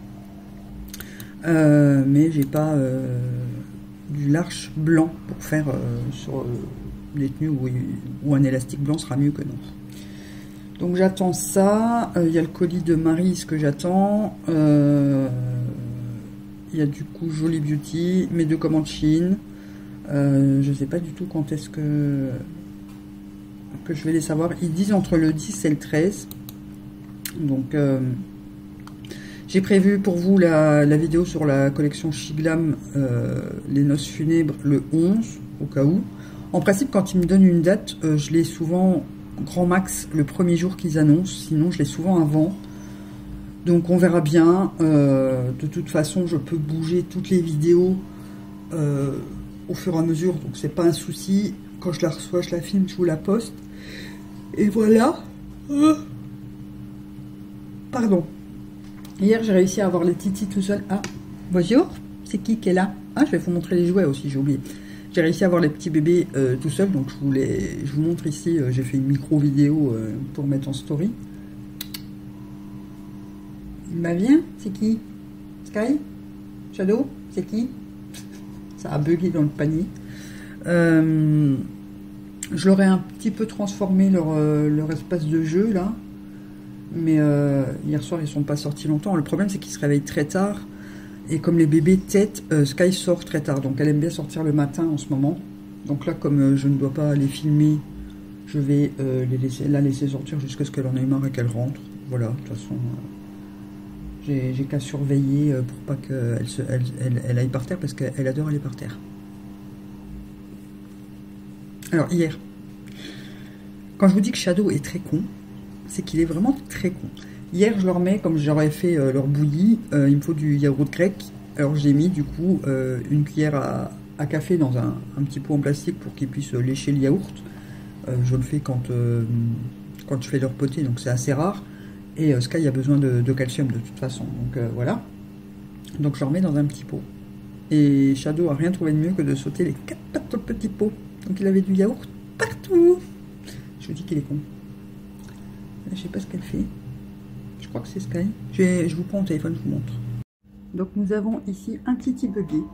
Euh, mais j'ai pas euh, du large blanc pour faire euh, sur euh, des tenues où, où un élastique blanc sera mieux que non. Donc j'attends ça. Il euh, y a le colis de Marie, ce que j'attends. Il euh, y a du coup Jolie Beauty, mes deux commandes Chine. Euh, je sais pas du tout quand est-ce que que je vais les savoir. Ils disent entre le dix et le treize. Donc euh, j'ai prévu pour vous la, la vidéo sur la collection Shiglam, euh, les noces funèbres, le onze, au cas où. En principe, quand ils me donnent une date, euh, je l'ai souvent grand max le premier jour qu'ils annoncent. Sinon, je l'ai souvent avant. Donc on verra bien. Euh, de toute façon, je peux bouger toutes les vidéos euh, au fur et à mesure. Donc c'est pas un souci. Quand je la reçois, je la filme, je vous la poste. Et voilà. Euh. Pardon. Hier, j'ai réussi à avoir les titis tout seul. Ah, bonjour. C'est qui qui est là? Ah, je vais vous montrer les jouets aussi, j'ai oublié. J'ai réussi à avoir les petits bébés euh, tout seul. Donc, je vous, les, je vous montre ici. Euh, j'ai fait une micro-vidéo euh, pour mettre en story. Bah, viens. C'est qui? Sky? Shadow? C'est qui? Ça a bugué dans le panier. Euh, je leur ai un petit peu transformé leur, euh, leur espace de jeu, là. Mais euh, hier soir, ils sont pas sortis longtemps. Le problème, c'est qu'ils se réveillent très tard. Et comme les bébés têtent, euh, Sky sort très tard. Donc, elle aime bien sortir le matin en ce moment. Donc là, comme euh, je ne dois pas les filmer, je vais euh, les laisser, la laisser sortir jusqu'à ce qu'elle en ait marre et qu'elle rentre. Voilà, de toute façon, euh, j'ai qu'à surveiller euh, pour pas qu'elle elle, elle, elle aille par terre, parce qu'elle adore aller par terre. Alors, hier, quand je vous dis que Shadow est très con, c'est qu'il est vraiment très con. Hier, je leur mets, comme j'aurais fait euh, leur bouillie, euh, il me faut du yaourt grec. Alors, j'ai mis du coup euh, une cuillère à, à café dans un, un petit pot en plastique pour qu'ils puissent lécher le yaourt. Euh, je le fais quand, euh, quand je fais leur potée, donc c'est assez rare. Et euh, Sky a besoin de, de calcium de toute façon. Donc euh, voilà. Donc, je leur mets dans un petit pot. Et Shadow a rien trouvé de mieux que de sauter les quatre pattes dans le petit pot. Donc, il avait du yaourt partout. Je vous dis qu'il est con. Je sais pas ce qu'elle fait. Je crois que c'est Sky. Je, je vous prends au téléphone, je vous montre. Donc nous avons ici un titi bugué.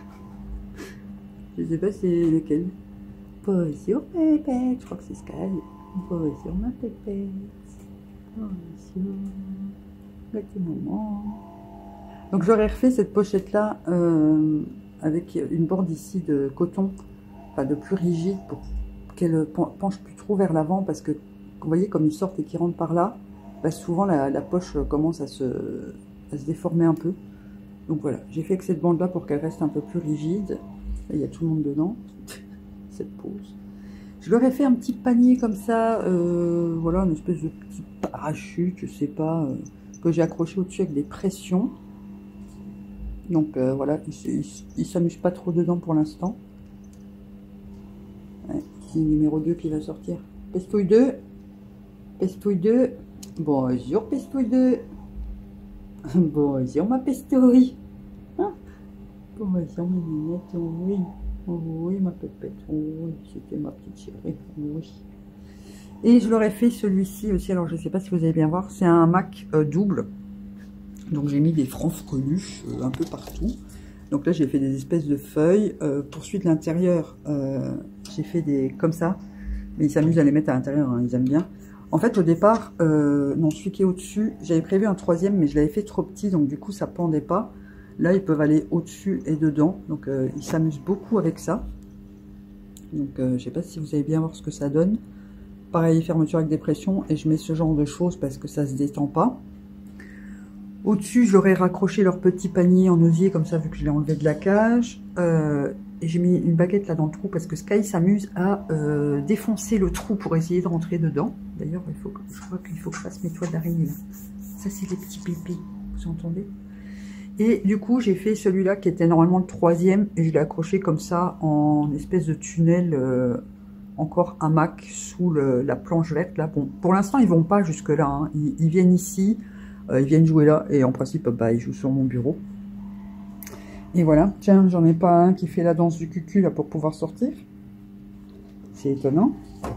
Je sais pas c'est lequel. Bonjour pépette. Je crois que c'est Sky. Bonjour ma pépette. Bonjour. Petit moment. Donc j'aurais refait cette pochette là euh, avec une borde ici de coton, enfin de plus rigide pour qu'elle penche plus trop vers l'avant, parce que vous voyez comme ils sortent et qu'ils rentrent par là, bah souvent la, la poche commence à se, à se déformer un peu. Donc voilà, j'ai fait que cette bande là pour qu'elle reste un peu plus rigide. Là, il y a tout le monde dedans, cette pose. Je leur ai fait un petit panier comme ça, euh, voilà, une espèce de petit parachute, je sais pas, euh, que j'ai accroché au-dessus avec des pressions. Donc euh, voilà, ils ne s'amusent pas trop dedans pour l'instant. Ouais, c'est le numéro deux qui va sortir. Pestouille deux. Pestouille deux. Bonjour Pestouille deux. Bonjour ma Pestouille. Hein? Bonjour ma minette. Oui. Oh, oui ma pépette. Oh, oui, c'était ma petite chérie. Oui. Et je leur ai fait celui-ci aussi. Alors je ne sais pas si vous allez bien voir. C'est un Mac euh, double. Donc j'ai mis des francs-freluches euh, un peu partout. Donc là j'ai fait des espèces de feuilles. Euh, pour suite l'intérieur, euh, j'ai fait des comme ça. Mais ils s'amusent à les mettre à l'intérieur, hein, ils aiment bien. En fait, au départ, euh, non, celui qui est au-dessus, j'avais prévu un troisième, mais je l'avais fait trop petit, donc du coup, ça pendait pas. Là, ils peuvent aller au-dessus et dedans, donc euh, ils s'amusent beaucoup avec ça. Donc, euh, je sais pas si vous allez bien voir ce que ça donne. Pareil, fermeture avec des pressions, et je mets ce genre de choses parce que ça se détend pas. Au-dessus, j'aurais raccroché leur petit panier en osier, comme ça, vu que je l'ai enlevé de la cage. Euh, Et j'ai mis une baguette là dans le trou parce que Sky s'amuse à euh, défoncer le trou pour essayer de rentrer dedans. D'ailleurs, il faut que, je crois qu'il faut que je fasse mes toiles d'araignée là. Ça, c'est les petits pépés. Vous entendez? Et du coup, j'ai fait celui-là qui était normalement le troisième et je l'ai accroché comme ça en espèce de tunnel, euh, encore un hamac sous le, la planche verte. Là, bon, pour l'instant, ils vont pas jusque là. Hein. Ils, ils viennent ici, euh, ils viennent jouer là et en principe, bah, ils jouent sur mon bureau. Et voilà. Tiens, j'en ai pas un qui fait la danse du cucu là pour pouvoir sortir. C'est étonnant.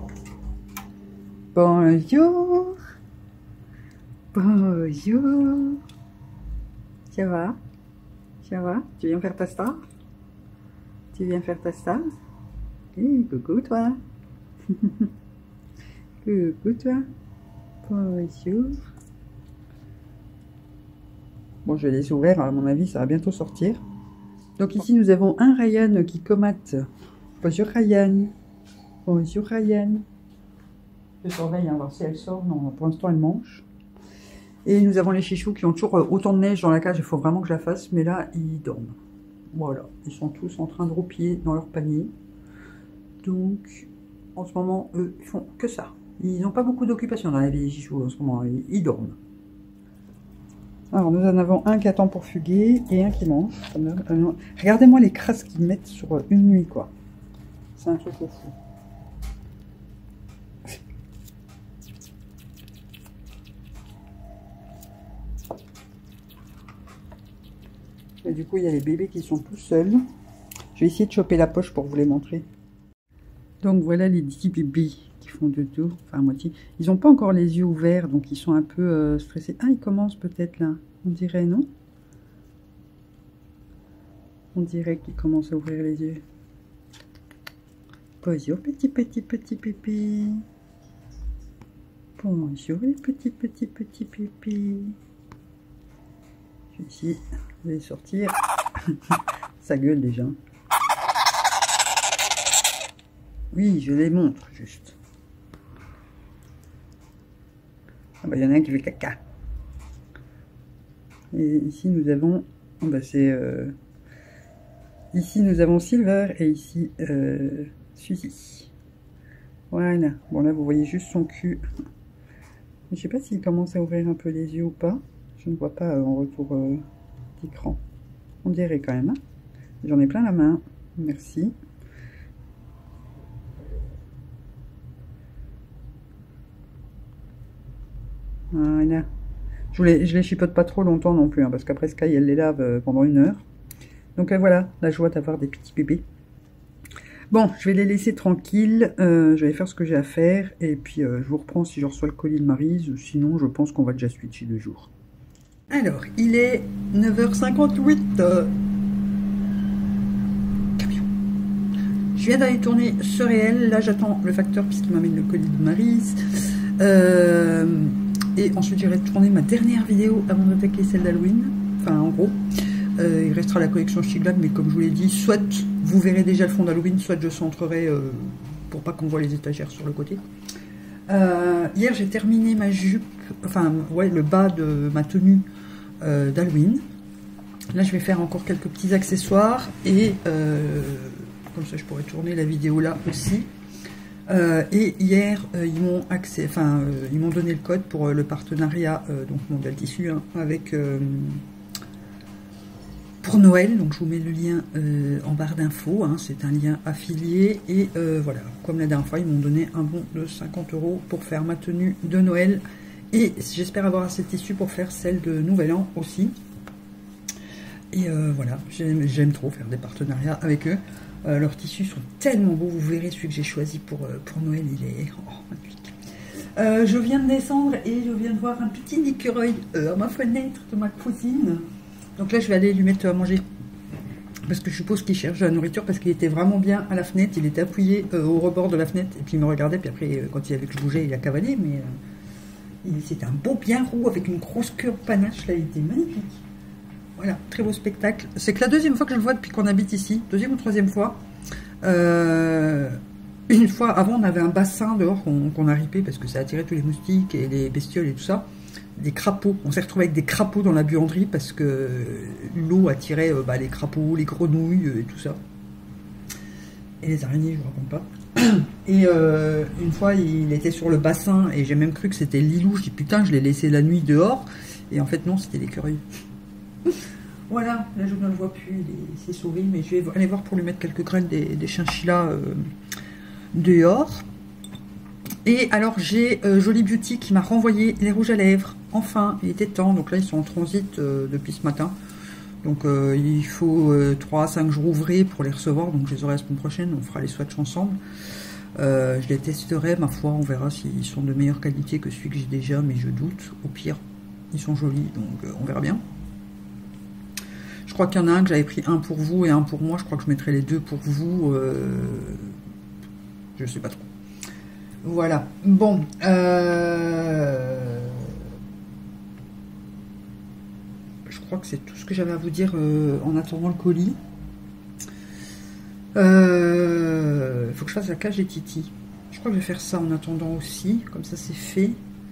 Bonjour. Bonjour. Ça va? Ça va? Tu viens faire ta star? Tu viens faire ta star? Hey, coucou toi. Coucou toi. Bonjour. Bon, je vais les ouvrir, à mon avis, ça va bientôt sortir. Donc ici, nous avons un Ryan qui comate. Bonjour Ryan. Bonjour Ryan. Je surveille, hein, voir si elle sort. Non, pour l'instant, elle mange. Et nous avons les chichous qui ont toujours autant de neige dans la cage, il faut vraiment que je la fasse, mais là, ils dorment. Voilà, ils sont tous en train de roupiller dans leur panier. Donc, en ce moment, eux, ils font que ça. Ils n'ont pas beaucoup d'occupation dans la vie des chichous en ce moment, ils, ils dorment. Alors, nous en avons un qui attend pour fuguer et un qui mange. Regardez-moi les crasses qu'ils mettent sur une nuit, quoi. C'est un truc de fou. Et du coup, il y a les bébés qui sont tout seuls. Je vais essayer de choper la poche pour vous les montrer. Donc voilà les dix bébés qui font dodo, enfin à moitié. Ils n'ont pas encore les yeux ouverts, donc ils sont un peu euh, stressés. Ah, ils commencent peut-être là. On dirait, non? On dirait qu'ils commencent à ouvrir les yeux. Bonjour petit petit petit pépé. Bonjour les petits petits petits pépés. Je vais essayer de les sortir. Ça gueule déjà. Oui, je les montre juste. Ah bah, il y en a un qui fait caca. Et ici nous avons, oh bah c'est euh, ici nous avons Silver et ici euh, Suzy. Voilà. Bon là vous voyez juste son cul. Je sais pas s'il commence à ouvrir un peu les yeux ou pas. Je ne vois pas euh, en retour euh, d'écran. On dirait quand même. Hein. J'en ai plein la main. Merci. Voilà. Je, les, je les chipote pas trop longtemps non plus, hein, parce qu'après Sky, elle les lave euh, pendant une heure. Donc euh, voilà, la joie d'avoir des petits bébés. Bon, je vais les laisser tranquilles. Euh, je vais faire ce que j'ai à faire. Et puis, euh, je vous reprends si je reçois le colis de Maryse. Sinon, je pense qu'on va déjà switcher de jour. Alors, il est neuf heures cinquante-huit. Euh, camion. Je viens d'aller tourner ce réel. Là, j'attends le facteur puisqu'il m'amène le colis de Maryse. Euh, et ensuite, j'irai tourner ma dernière vidéo avant d'attaquer celle d'Halloween. Enfin, en gros. Euh, il restera la collection Stiglad, mais comme je vous l'ai dit, soit vous verrez déjà le fond d'Halloween, soit je centrerai euh, pour pas qu'on voit les étagères sur le côté. Euh, hier, j'ai terminé ma jupe, enfin, ouais, le bas de ma tenue euh, d'Halloween. Là, je vais faire encore quelques petits accessoires et euh, comme ça, je pourrais tourner la vidéo là aussi. Euh, et hier, euh, ils m'ont accès, enfin, euh, ils m'ont donné le code pour euh, le partenariat, euh, donc Mondial Tissu, hein, avec euh, pour Noël. Donc je vous mets le lien euh, en barre d'infos, hein, c'est un lien affilié. Et euh, voilà, comme la dernière fois, ils m'ont donné un bon de cinquante euros pour faire ma tenue de Noël. Et j'espère avoir assez de tissu pour faire celle de Nouvel An aussi. Et euh, voilà, j'aime trop faire des partenariats avec eux. Euh, leurs tissus sont tellement beaux, vous verrez celui que j'ai choisi pour, euh, pour Noël, il est oh, magnifique. Euh, je viens de descendre et je viens de voir un petit écureuil euh, à ma fenêtre de ma cousine. Donc là, je vais aller lui mettre à manger. Parce que je suppose qu'il cherche de la nourriture, parce qu'il était vraiment bien à la fenêtre. Il était appuyé euh, au rebord de la fenêtre, et puis il me regardait. Puis après, euh, quand il a vu que je bougeais, il a cavalé. Mais euh, c'était un beau bien roux, avec une grosse queue panache. Là, il était magnifique. Voilà, très beau spectacle. C'est que la deuxième fois que je le vois depuis qu'on habite ici. Deuxième ou troisième fois. Euh, une fois, avant, on avait un bassin dehors qu'on qu'on a ripé, parce que ça attirait tous les moustiques et les bestioles et tout ça. Des crapauds, on s'est retrouvé avec des crapauds dans la buanderie parce que l'eau attirait euh, bah, les crapauds, les grenouilles euh, et tout ça. Et les araignées, je ne raconte pas. Et euh, une fois, il était sur le bassin et j'ai même cru que c'était Lilou. Je dis putain, je l'ai laissé la nuit dehors. Et en fait, non, c'était l'écureuil. Voilà, là je ne le vois plus, il s'est sauvé, mais je vais aller voir pour lui mettre quelques graines des, des chinchillas euh, dehors. Et alors j'ai euh, Jolie Beauty qui m'a renvoyé les rouges à lèvres, enfin, il était temps, donc là ils sont en transit euh, depuis ce matin. Donc euh, il faut euh, trois à cinq jours ouvrés pour les recevoir, donc je les aurai la semaine prochaine, on fera les swatchs ensemble. Euh, je les testerai, ma foi, on verra s'ils sont de meilleure qualité que celui que j'ai déjà, mais je doute. Au pire, ils sont jolis, donc euh, on verra bien. Je crois qu'il y en a un que j'avais pris un pour vous et un pour moi. Je crois que je mettrai les deux pour vous. Euh... Je sais pas trop. Voilà. Bon. Euh... Je crois que c'est tout ce que j'avais à vous dire euh, en attendant le colis. Il euh... faut que je fasse la cage des titis. Je crois que je vais faire ça en attendant aussi. Comme ça, c'est fait.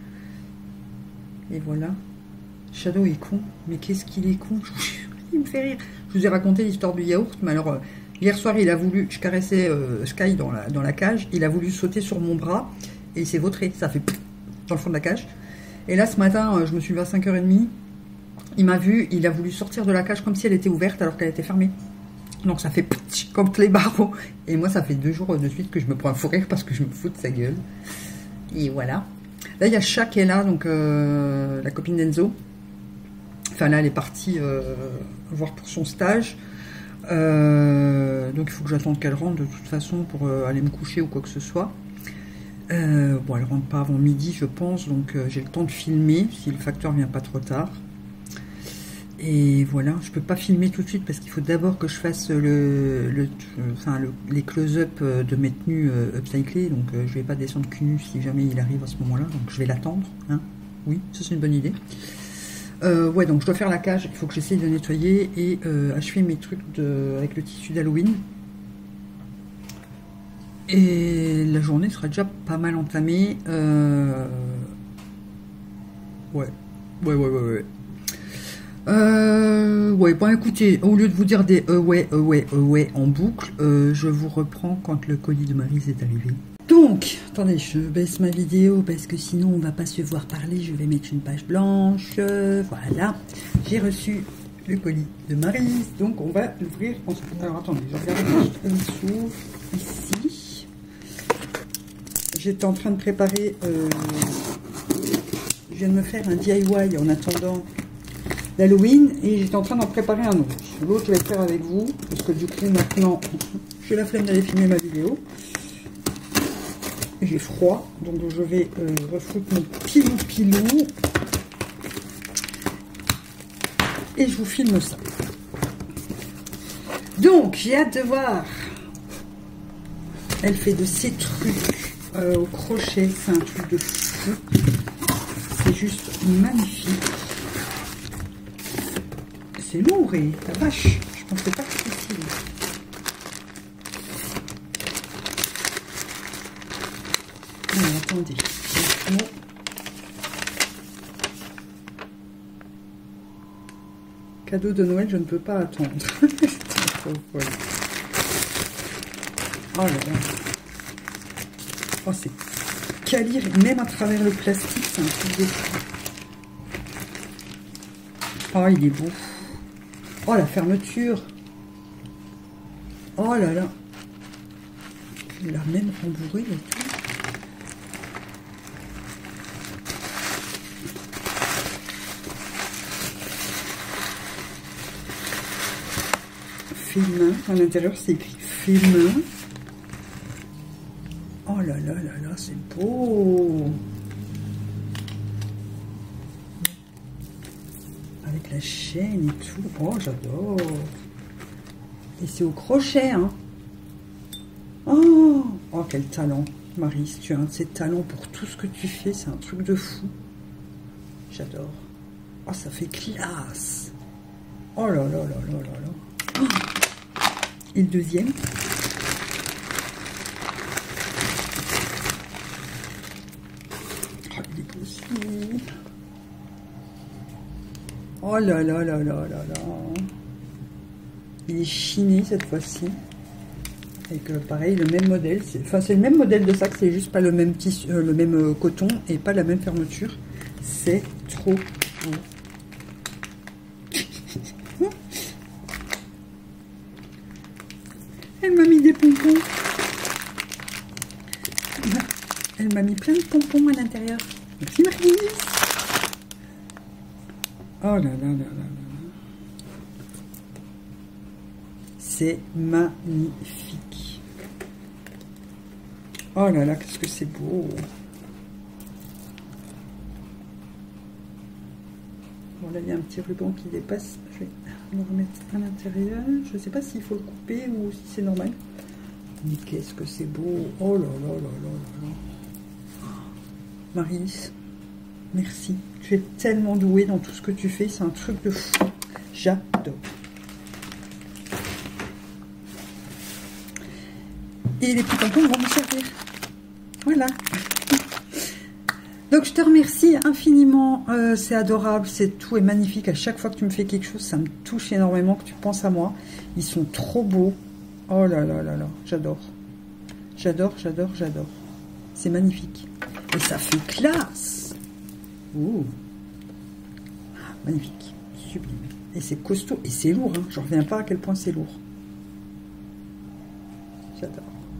Et voilà. Shadow est con. Mais qu'est-ce qu'il est con? Il me fait rire. Je vous ai raconté l'histoire du yaourt, mais alors euh, hier soir il a voulu, je caressais euh, Sky dans la, dans la cage, il a voulu sauter sur mon bras et il s'est vautré, ça fait dans le fond de la cage. Et là ce matin, euh, je me suis levée à cinq heures trente, il m'a vu, il a voulu sortir de la cage comme si elle était ouverte alors qu'elle était fermée. Donc ça fait comme les barreaux. Et moi ça fait deux jours de suite que je me prends un fou rire parce que je me fous de sa gueule. Et voilà. Là il y a Chat qui est là, donc euh, la copine d'Enzo. Enfin là elle est partie euh, voir pour son stage, euh, donc il faut que j'attende qu'elle rentre de toute façon pour euh, aller me coucher ou quoi que ce soit. Euh, bon, elle rentre pas avant midi je pense, donc euh, j'ai le temps de filmer si le facteur vient pas trop tard. Et voilà, je peux pas filmer tout de suite parce qu'il faut d'abord que je fasse le, le, enfin, le, les close-up de mes tenues euh, upcyclées, donc euh, je vais pas descendre cul nu si jamais il arrive à ce moment-là, donc je vais l'attendre. Hein. Oui, ça c'est une bonne idée. Euh, ouais, donc je dois faire la cage, il faut que j'essaye de nettoyer et euh, achever mes trucs de, avec le tissu d'Halloween. Et la journée sera déjà pas mal entamée. Euh... Ouais, ouais, ouais, ouais, ouais. Euh, ouais, bon écoutez, au lieu de vous dire des euh, ouais, euh, ouais, euh, ouais en boucle, euh, je vous reprends quand le colis de Maryse est arrivé. Donc, attendez, je baisse ma vidéo parce que sinon on va pas se voir parler. Je vais mettre une page blanche. Voilà, j'ai reçu le colis de Maryse, donc on va l'ouvrir ensemble. Alors attendez, je regarde comme il s'ouvre ici. J'étais en train de préparer. Euh, je viens de me faire un D I Y en attendant l'Halloween et j'étais en train d'en préparer un autre. L'autre, je vais le faire avec vous parce que du coup maintenant, j'ai la flemme d'aller filmer ma vidéo. J'ai froid, donc je vais euh, refoutre mon pilou-pilou et je vous filme ça. Donc, j'ai hâte de voir. Elle fait de ces trucs euh, au crochet, c'est un truc de fou. C'est juste magnifique. C'est lourd et la vache, je pensais pas que c'était possible. Alors, attendez. Cadeau de Noël, je ne peux pas attendre. Oh là là. Oh, c'est quali, même à travers le plastique, c'est un truc de fou. Oh, il est beau. Oh, la fermeture. Oh là là. Il a même rembourré et tout. Film, à l'intérieur c'est écrit film. Oh là là là là, c'est beau. Avec la chaîne et tout. Oh, j'adore. Et c'est au crochet, hein. Oh, oh, quel talent, Maryse. Tu as un de ces talents pour tout ce que tu fais. C'est un truc de fou. J'adore. Oh, ça fait classe. Oh là là là là là là. Oh. Et le deuxième. Oh, il est beau aussi. Oh là là là là là là. Il est chiné cette fois-ci. Avec euh, pareil, le même modèle. Enfin, c'est le même modèle de sac, c'est juste pas le même tissu, euh, le même euh, coton et pas la même fermeture. C'est trop beau. Elle m'a mis des pompons. Elle m'a mis plein de pompons à l'intérieur. Merci Marie. Oh là là là là là. C'est magnifique. Oh là là, qu'est-ce que c'est beau. Bon là, il y a un petit ruban qui dépasse. Je vais le remettre à l'intérieur. Je ne sais pas s'il faut le couper ou si c'est normal. Mais qu'est-ce que c'est beau. Oh là là là là là là. Marie, merci. Tu es tellement douée dans tout ce que tu fais. C'est un truc de fou. J'adore. Et les petits tampons vont me servir. Voilà. Donc je te remercie infiniment. Euh, c'est adorable. C'est tout est magnifique. À chaque fois que tu me fais quelque chose, ça me touche énormément que tu penses à moi. Ils sont trop beaux. Oh là là là là. J'adore. J'adore, j'adore, j'adore. C'est magnifique. Et ça fait classe. Ouh. Magnifique. Sublime. Et c'est costaud. Et c'est lourd. Hein. Je ne reviens pas à quel point c'est lourd. J'adore.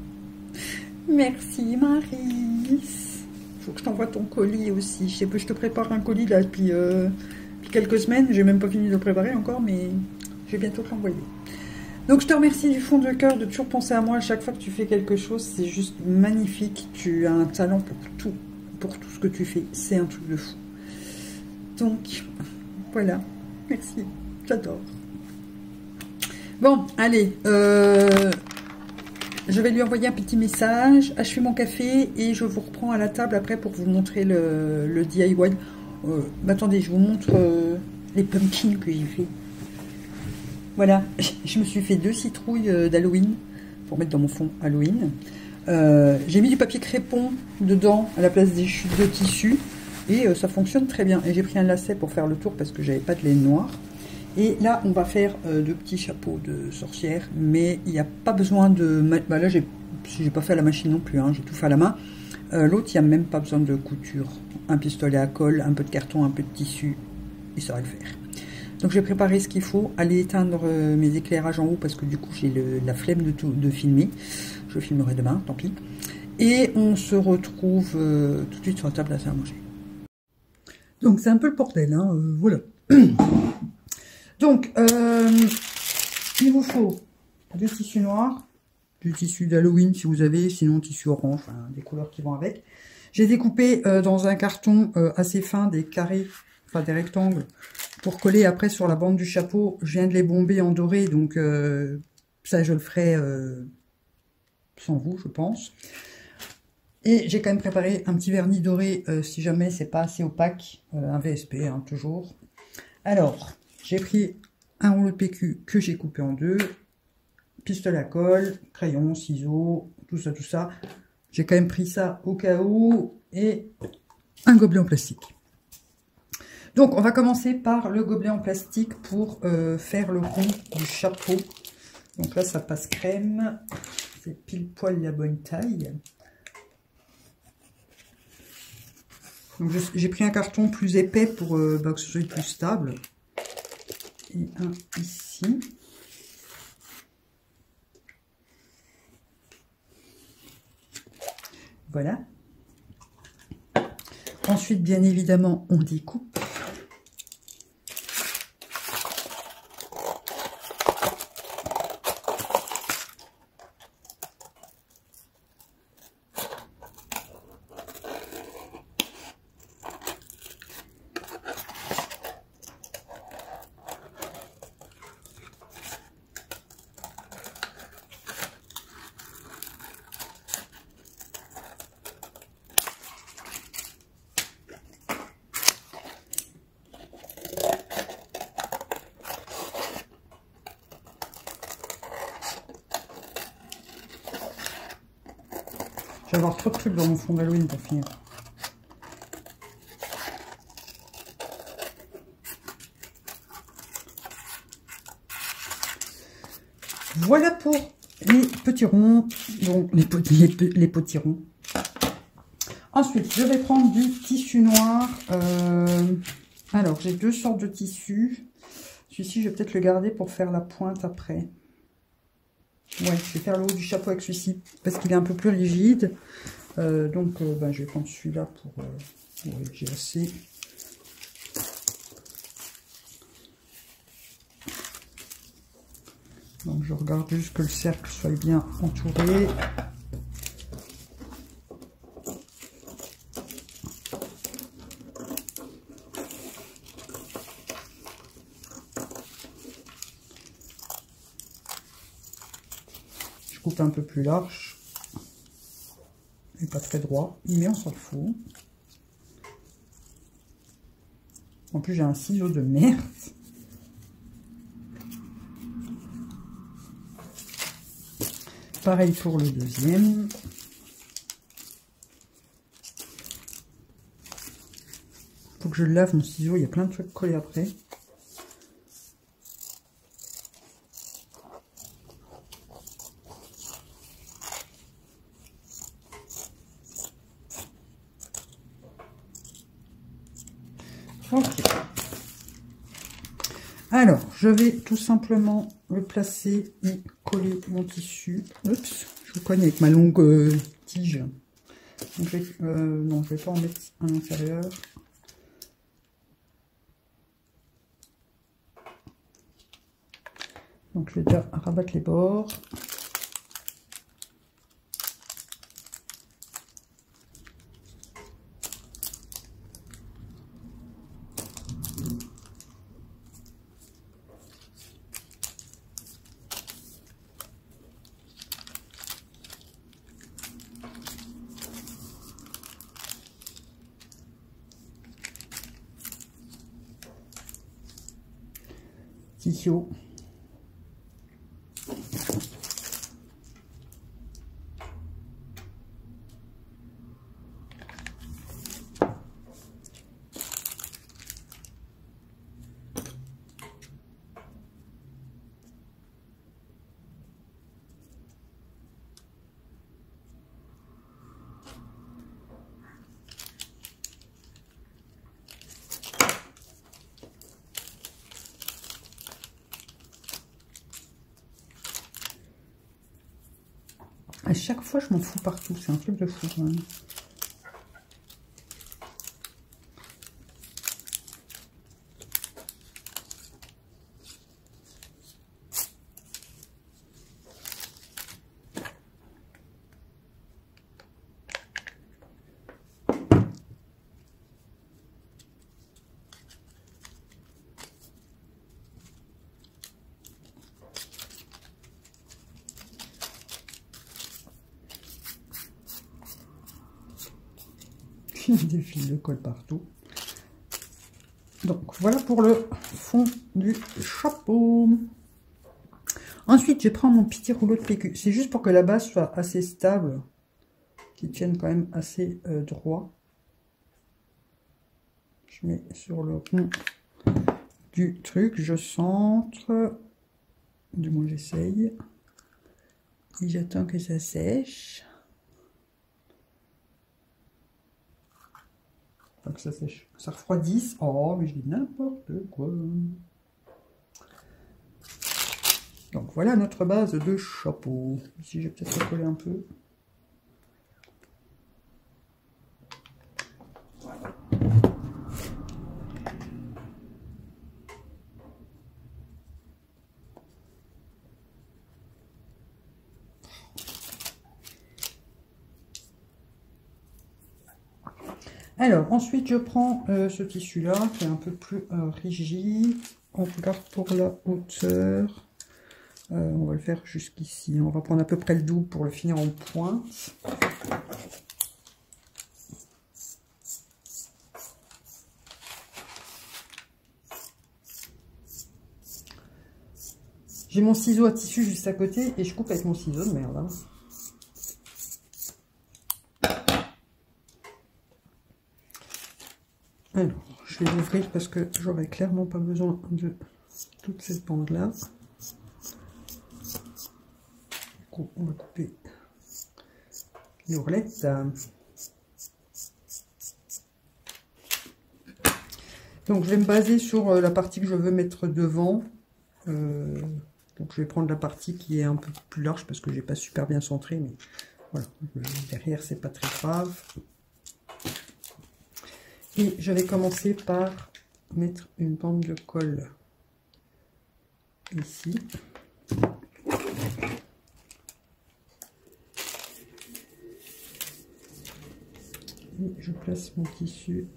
Merci Marie. Faut que je t'envoie ton colis aussi. Je sais pas, je te prépare un colis là depuis, euh, depuis quelques semaines. J'ai même pas fini de le préparer encore, mais je vais bientôt te l'envoyer. Donc je te remercie du fond de cœur de toujours penser à moi à chaque fois que tu fais quelque chose. C'est juste magnifique. Tu as un talent pour tout, pour tout ce que tu fais. C'est un truc de fou. Donc voilà. Merci. J'adore. Bon, allez. Euh... Je vais lui envoyer un petit message, achever mon café et je vous reprends à la table après pour vous montrer le, le D I Y. Euh, attendez, je vous montre euh, les pumpkins que j'ai fait. Voilà, je me suis fait deux citrouilles d'Halloween pour mettre dans mon fond Halloween. Euh, j'ai mis du papier crépon dedans à la place des chutes de tissu et euh, ça fonctionne très bien. Et j'ai pris un lacet pour faire le tour parce que j'avais pas de laine noire. Et là, on va faire euh, deux petits chapeaux de sorcière, mais il n'y a pas besoin de... Bah là, j'ai j'ai pas fait à la machine non plus, hein, j'ai tout fait à la main. Euh, L'autre, il n'y a même pas besoin de couture. Un pistolet à colle, un peu de carton, un peu de tissu, et ça va le faire. Donc, j'ai préparé ce qu'il faut. Aller éteindre euh, mes éclairages en haut, parce que du coup, j'ai la flemme de, tout, de filmer. Je filmerai demain, tant pis. Et on se retrouve euh, tout de suite sur la table à faire à manger. Donc, c'est un peu le bordel, hein, euh, voilà. Donc, euh, il vous faut du tissu noir, du tissu d'Halloween si vous avez, sinon tissu orange, enfin, des couleurs qui vont avec. J'ai découpé euh, dans un carton euh, assez fin des carrés, enfin des rectangles, pour coller après sur la bande du chapeau. Je viens de les bomber en doré, donc euh, ça je le ferai euh, sans vous, je pense. Et j'ai quand même préparé un petit vernis doré, euh, si jamais c'est pas assez opaque, euh, un V S P, hein, toujours. Alors... J'ai pris un rouleau de P Q que j'ai coupé en deux, pistolet à colle, crayon, ciseaux, tout ça, tout ça. J'ai quand même pris ça au cas où et un gobelet en plastique. Donc, on va commencer par le gobelet en plastique pour euh, faire le rond du chapeau. Donc là, ça passe crème. C'est pile poil la bonne taille. J'ai pris un carton plus épais pour euh, bah, que ce soit plus stable. Et un ici. Voilà. Ensuite, bien évidemment, on découpe. Je vais avoir trop de trucs dans mon fond d'Halloween pour finir. Voilà pour les petits ronds, donc les, les, les petits ronds. Ensuite, je vais prendre du tissu noir. Euh, alors, j'ai deux sortes de tissus. Celui-ci, je vais peut-être le garder pour faire la pointe après. Ouais, je vais faire le haut du chapeau avec celui-ci parce qu'il est un peu plus rigide. Euh, donc, euh, ben, je vais prendre celui-là pour... Euh, ouais, j'ai assez. Donc, je regarde juste que le cercle soit bien entouré. Je coupe un peu plus large. Et pas très droit, mais on s'en fout. En plus, j'ai un ciseau de merde. Pareil pour le deuxième. Faut que je lave mon ciseau, il y a plein de trucs collés après. Ok. Alors, je vais tout simplement le placer et coller mon tissu. Oups, je le cogne avec ma longue euh, tige. Donc, je vais, euh, non, je vais pas en mettre à l'intérieur. Donc, je vais déjà rabattre les bords. Tissu. À chaque fois, je m'en fous partout. C'est un truc de fou quand même. Des fils de colle partout. Donc voilà pour le fond du chapeau. Ensuite, je prends mon petit rouleau de P Q. C'est juste pour que la base soit assez stable, qu'il tienne quand même assez euh, droit. Je mets sur le rond du truc, je centre, du moins j'essaye. Et j'attends que ça sèche. Que ça sèche, ça refroidisse. Oh, mais je dis n'importe quoi. Donc voilà notre base de chapeau. Ici, je vais peut-être recoller un peu. Voilà. Alors, ensuite, je prends euh, ce tissu-là, qui est un peu plus euh, rigide. On regarde pour la hauteur. Euh, on va le faire jusqu'ici. On va prendre à peu près le double pour le finir en pointe. J'ai mon ciseau à tissu juste à côté et je coupe avec mon ciseau de merde. Hein. Alors, je vais l'ouvrir parce que j'aurai clairement pas besoin de toute cette bande-là. Du coup, on va couper les ourlettes. Donc, je vais me baser sur la partie que je veux mettre devant. Euh, Donc je vais prendre la partie qui est un peu plus large parce que j'ai pas super bien centré, mais voilà, derrière c'est pas très grave. Et je vais commencer par mettre une bande de colle ici. Et je place mon tissu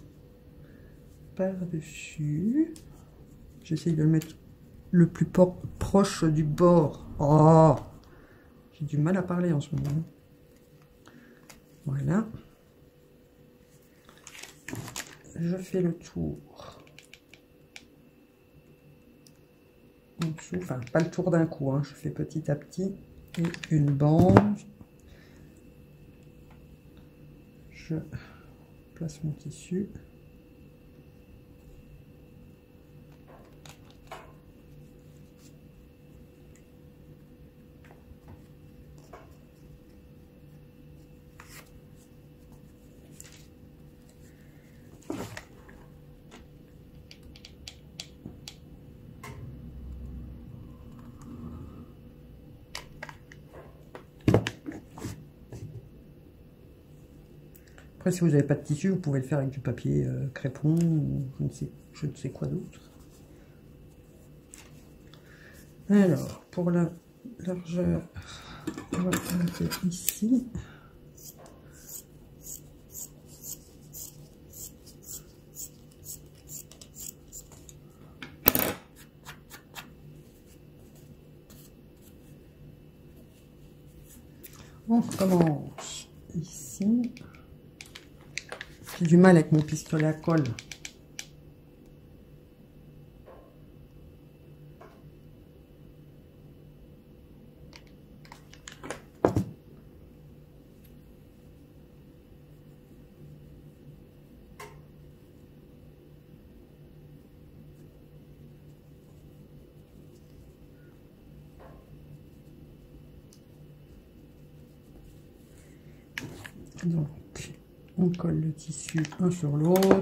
par-dessus. J'essaye de le mettre le plus proche du bord. Oh, j'ai du mal à parler en ce moment. Voilà. Je fais le tour. En dessous, enfin pas le tour d'un coup, hein. Je fais petit à petit et une bande. Je place mon tissu. Après, si vous n'avez pas de tissu, vous pouvez le faire avec du papier euh, crépon ou je ne sais, je ne sais quoi d'autre. Alors, pour la largeur, on va mettre ici. On commence ici. J'ai du mal avec mon pistolet à colle. Donc, on colle le tissu un sur l'autre.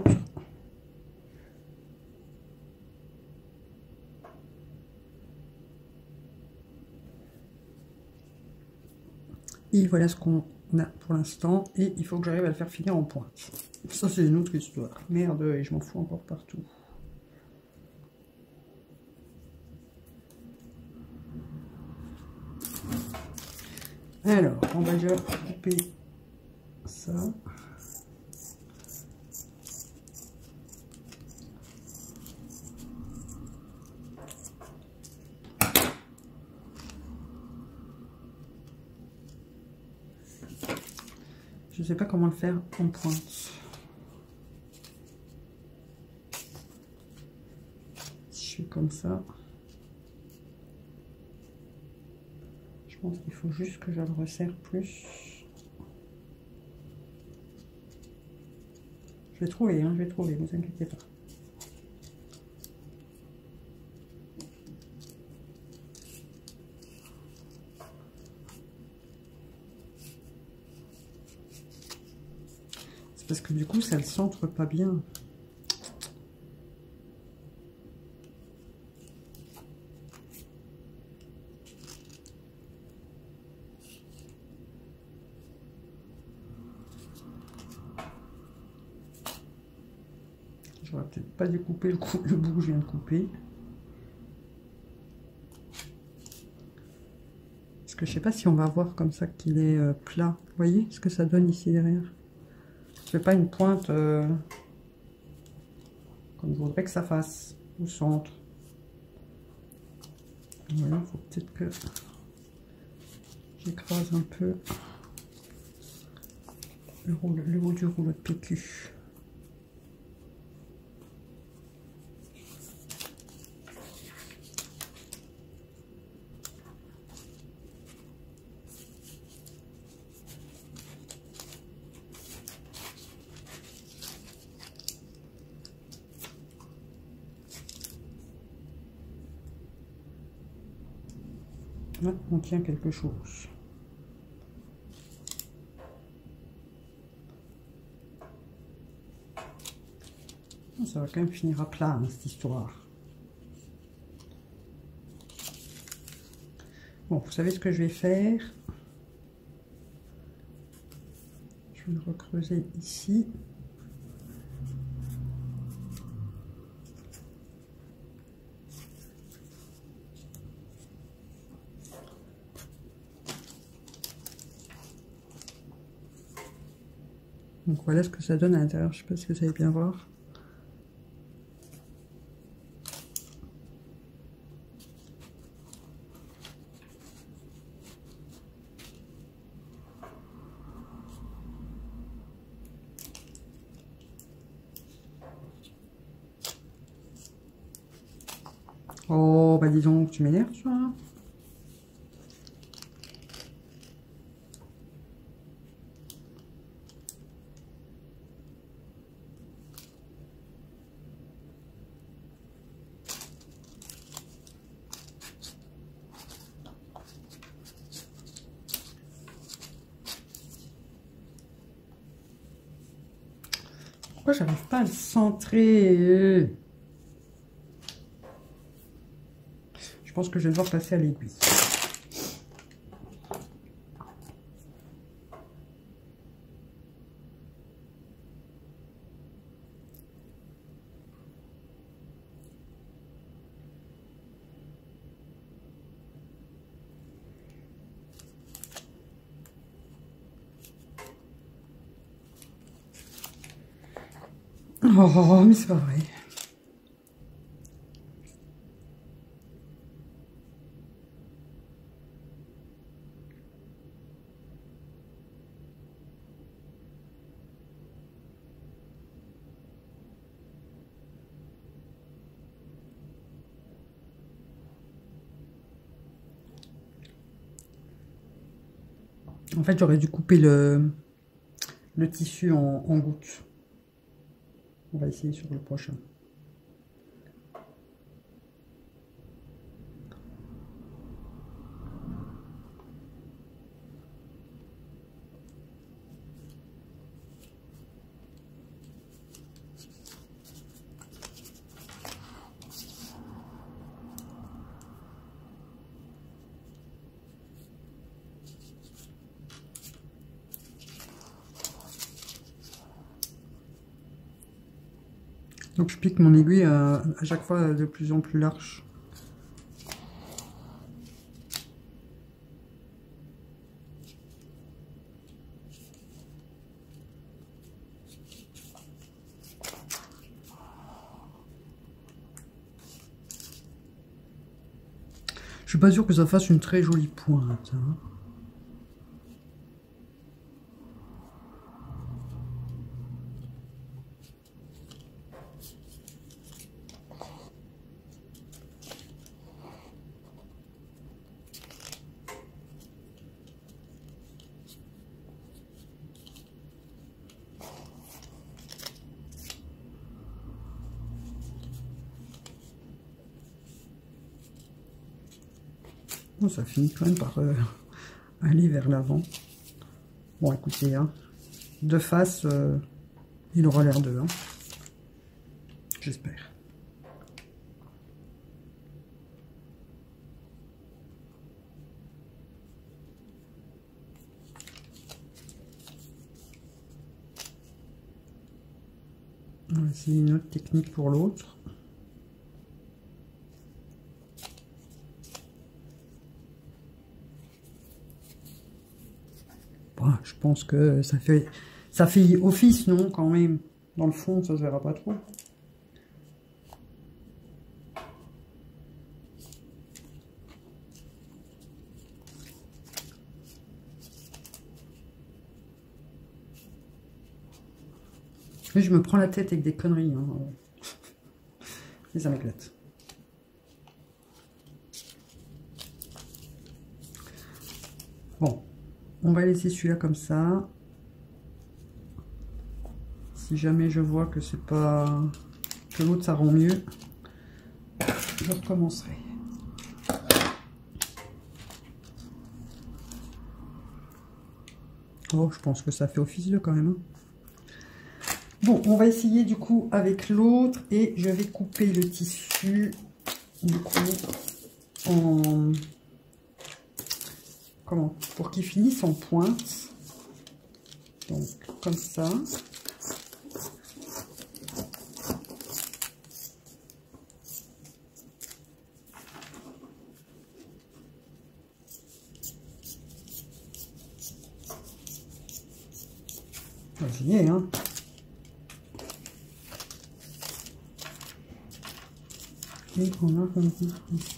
Et voilà ce qu'on a pour l'instant. Et il faut que j'arrive à le faire finir en pointe. Ça, c'est une autre histoire. Merde, et je m'en fous encore partout. Alors, on va déjà couper ça. Je ne sais pas comment le faire en pointe. Si je fais comme ça, je pense qu'il faut juste que je le resserre plus. Je vais trouver, hein, je vais trouver, ne vous inquiétez pas. C'est parce que du coup, ça ne centre pas bien. J'aurais peut-être pas découpé le, coup, le bout que je viens de couper. Parce que je sais pas si on va voir comme ça qu'il est euh, plat. Vous voyez ce que ça donne ici derrière? Je fais pas une pointe euh, comme je voudrais que ça fasse au centre. Voilà, il faut peut-être que j'écrase un peu le, rouleau, le haut du rouleau de P Q. Là, on tient quelque chose. Ça va quand même finir à plat, hein, cette histoire. Bon, vous savez ce que je vais faire. Je vais le recreuser ici. Donc voilà ce que ça donne à l'intérieur. Je ne sais pas si vous allez bien voir. Oh, bah dis donc, tu m'énerves, tu vois. Pourquoi j'arrive pas à le centrer? Je pense que je vais devoir passer à l'aiguille. Oh, mais c'est pas vrai. En fait, j'aurais dû couper le, le tissu en, en gouttes. On va essayer sur le prochain. Donc je pique mon aiguille à, à chaque fois de plus en plus large. Je suis pas sûr que ça fasse une très jolie pointe, hein. Bon, ça finit quand même par euh, aller vers l'avant. Bon, écoutez, hein, de face, euh, il aura l'air de, hein, j'espère. On va essayer une autre technique pour l'autre. Je pense que ça fait, ça fait office, non, quand même. Dans le fond, ça se verra pas trop. Oui, je me prends la tête avec des conneries, hein. Et ça m'éclate. Bon. On va laisser celui-là comme ça. Si jamais je vois que c'est pas... que l'autre ça rend mieux, je recommencerai. Oh, je pense que ça fait office de quand même. Hein. Bon, on va essayer du coup avec l'autre et je vais couper le tissu du coup en... comment, pour qu'il finisse en pointe. Donc, comme ça. J'y ai, hein. Et on arrondit ici.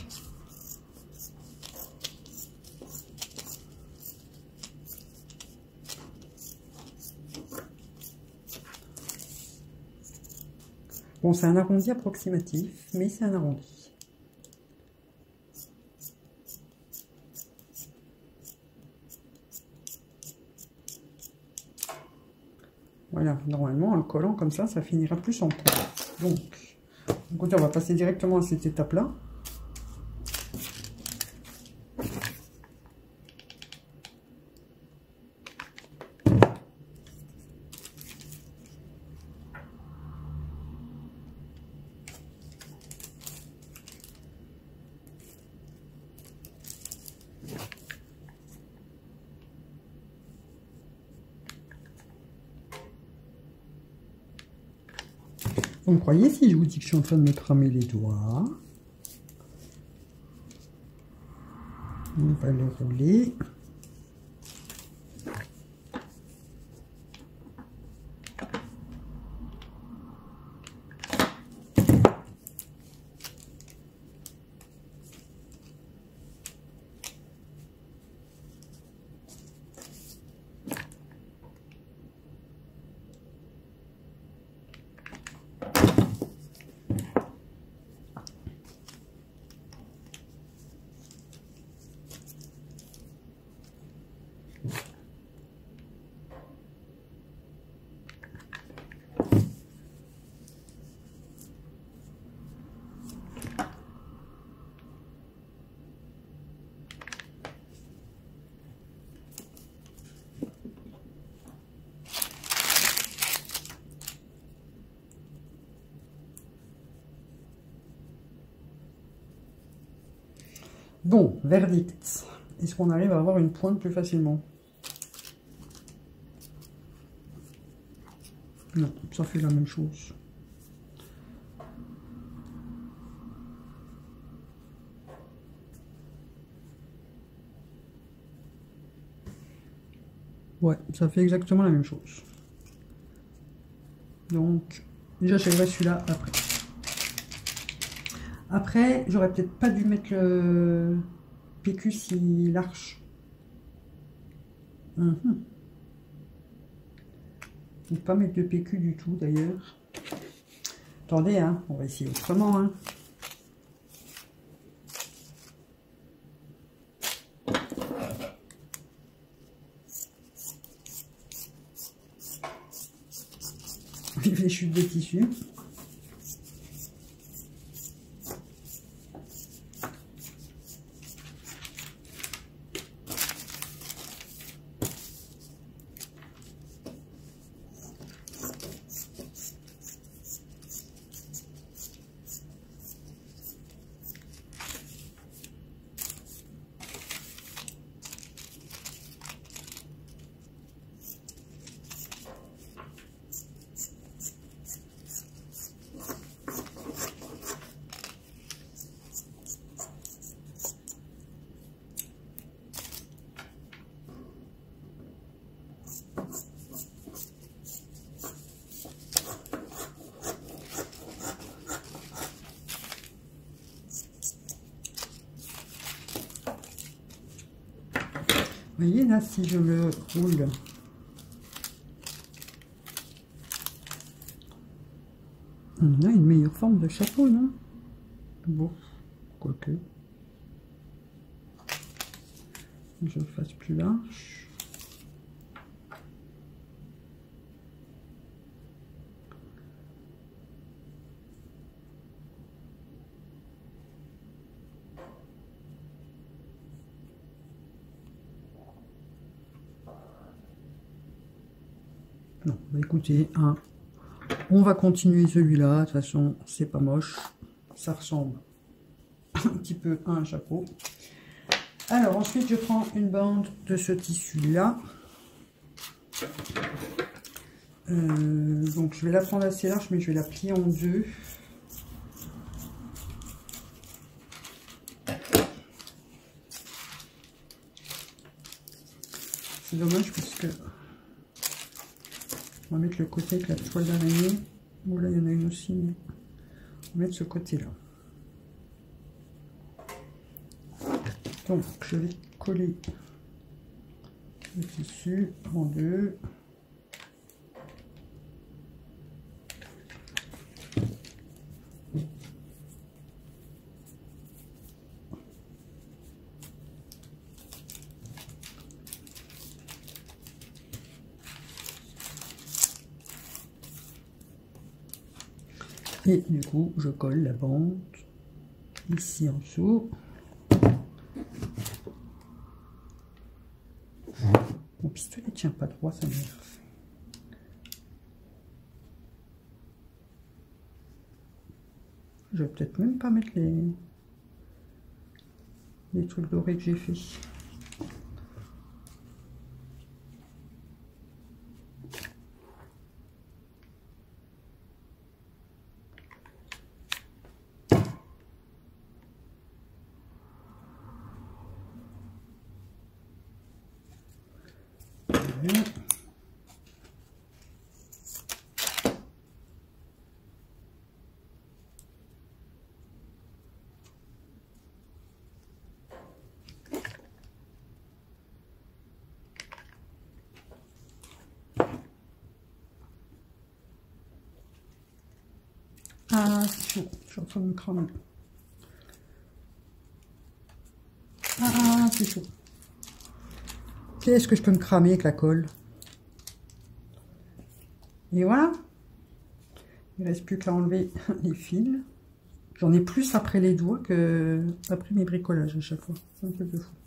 Bon, c'est un arrondi approximatif, mais c'est un arrondi. Voilà, normalement, un collant comme ça, ça finira plus en pointe. Donc, écoutez, on va passer directement à cette étape-là. Vous me croyez si je vous dis que je suis en train de me cramer les doigts? On va le rouler. Bon, verdict. Est-ce qu'on arrive à avoir une pointe plus facilement? Non, ça fait la même chose. Ouais, ça fait exactement la même chose. Donc, j'achèverai celui-là après. Après, j'aurais peut-être pas dû mettre le P Q si large. Mmh. Ou pas mettre de P Q du tout d'ailleurs. Attendez, hein, on va essayer autrement. Hein. Vive les chutes de tissu. Vous voyez là, si je le roule, on a une meilleure forme de chapeau, non? Bon, quoique. Je le fasse plus large. Non, bah écoutez, hein, on va continuer celui-là. De toute façon, c'est pas moche. Ça ressemble un petit peu à un chapeau. Alors ensuite je prends une bande de ce tissu là. Euh, donc je vais la prendre assez large, mais je vais la plier en deux. C'est dommage parce que on va mettre le côté avec la toile d'araignée. Bon là il y en a une aussi, mais on va mettre ce côté là. Donc je vais coller le tissu en deux. Et du coup, je colle la bande ici en dessous. Mon pistolet ne tient pas droit, ça m'énerve. Je vais peut-être même pas mettre les, les trucs dorés que j'ai fait. Ah, c'est chaud, je suis en train de me cramer. Ah, c'est chaud. Qu'est-ce que je peux me cramer avec la colle? Et voilà. Il ne reste plus qu'à enlever les fils. J'en ai plus après les doigts que après mes bricolages à chaque fois. C'est un truc de fou.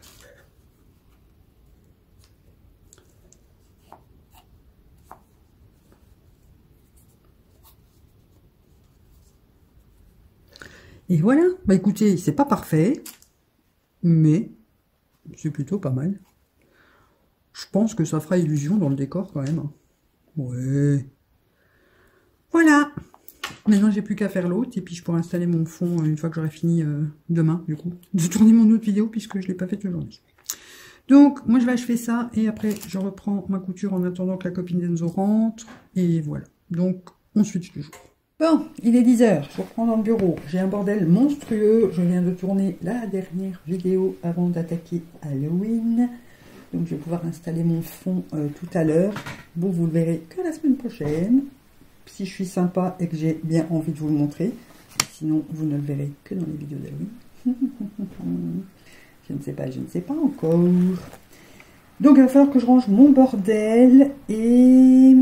Et voilà. Bah écoutez, c'est pas parfait, mais c'est plutôt pas mal. Je pense que ça fera illusion dans le décor quand même. Ouais. Voilà. Maintenant, j'ai plus qu'à faire l'autre. Et puis, je pourrai installer mon fond une fois que j'aurai fini euh, demain, du coup, de tourner mon autre vidéo, puisque je ne l'ai pas faite aujourd'hui. Donc, moi, je vais achever ça. Et après, je reprends ma couture en attendant que la copine d'Enzo rentre. Et voilà. Donc, on switch du jour. Bon, il est dix heures. Je reprends dans le bureau. J'ai un bordel monstrueux. Je viens de tourner la dernière vidéo avant d'attaquer Halloween. Donc, je vais pouvoir installer mon fond euh, tout à l'heure. Bon, vous le verrez que la semaine prochaine. Si je suis sympa et que j'ai bien envie de vous le montrer. Sinon, vous ne le verrez que dans les vidéos d'Halloween. Je ne sais pas, je ne sais pas encore. Donc, il va falloir que je range mon bordel. Et...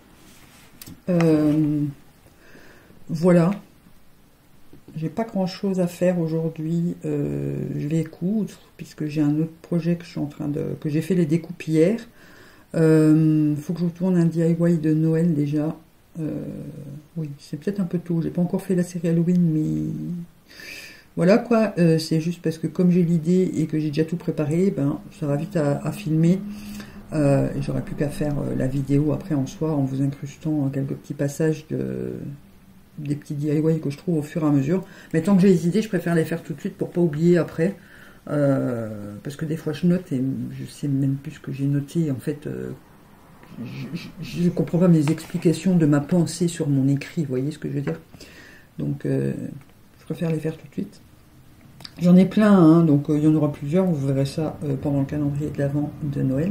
Euh, voilà. J'ai pas grand chose à faire aujourd'hui. Euh, je vais coudre, puisque j'ai un autre projet que je suis en train de... que j'ai fait les découpes hier. Il euh, faut que je tourne un D I Y de Noël déjà. Euh, oui, c'est peut-être un peu tôt. J'ai pas encore fait la série Halloween, mais voilà quoi. Euh, c'est juste parce que comme j'ai l'idée et que j'ai déjà tout préparé, ben ça va vite à, à filmer. Euh, et j'aurais plus qu'à faire euh, la vidéo après en soi en vous incrustant quelques petits passages de des petits D I Y que je trouve au fur et à mesure. Mais tant que j'ai les idées, je préfère les faire tout de suite pour pas oublier après. Euh, parce que des fois je note et je sais même plus ce que j'ai noté. En fait, euh, je ne comprends pas mes explications de ma pensée sur mon écrit. Vous voyez ce que je veux dire? Donc, euh, je préfère les faire tout de suite. J'en ai plein, hein, donc euh, il y en aura plusieurs. Vous verrez ça euh, pendant le calendrier de l'Avent de Noël.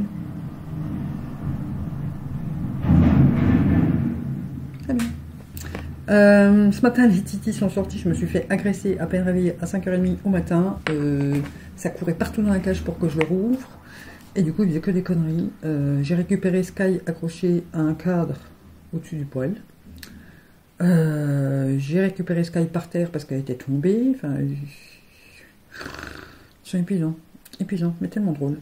Très bien. Euh, ce matin, les titis sont sortis. Je me suis fait agresser à peine réveillée à cinq heures trente au matin. Euh, ça courait partout dans la cage pour que je le rouvre. Et du coup, il faisait que des conneries. Euh, J'ai récupéré Sky accroché à un cadre au-dessus du poêle. Euh, J'ai récupéré Sky par terre parce qu'elle était tombée. Enfin, ils sont épuisants. Épuisants, mais tellement drôles.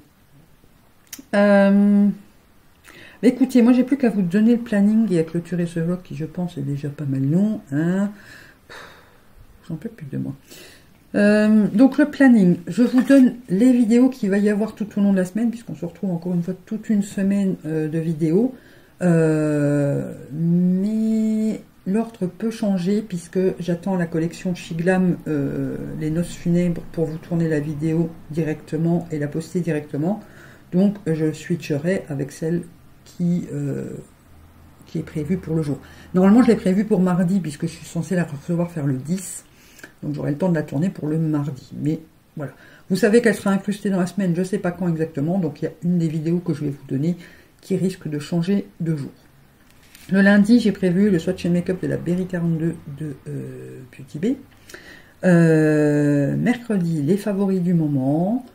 Euh, mais écoutez, moi, j'ai plus qu'à vous donner le planning et à clôturer ce vlog qui, je pense, est déjà pas mal long. Hein. J'en peux plus de moi. Euh, donc le planning, je vous donne les vidéos qu'il va y avoir tout au long de la semaine, puisqu'on se retrouve encore une fois toute une semaine euh, de vidéos. Euh, mais l'ordre peut changer, puisque j'attends la collection Shiglam, euh, les noces funèbres, pour vous tourner la vidéo directement et la poster directement. Donc je switcherai avec celle qui, euh, qui est prévue pour le jour. Normalement je l'ai prévue pour mardi, puisque je suis censée la recevoir faire le dix. Donc j'aurai le temps de la tourner pour le mardi. Mais voilà. Vous savez qu'elle sera incrustée dans la semaine, je ne sais pas quand exactement. Donc il y a une des vidéos que je vais vous donner qui risque de changer de jour. Le lundi, j'ai prévu le Swatch and Makeup de la Berry quarante-deux de euh, Beauty Bay. Euh, mercredi, les favoris du moment.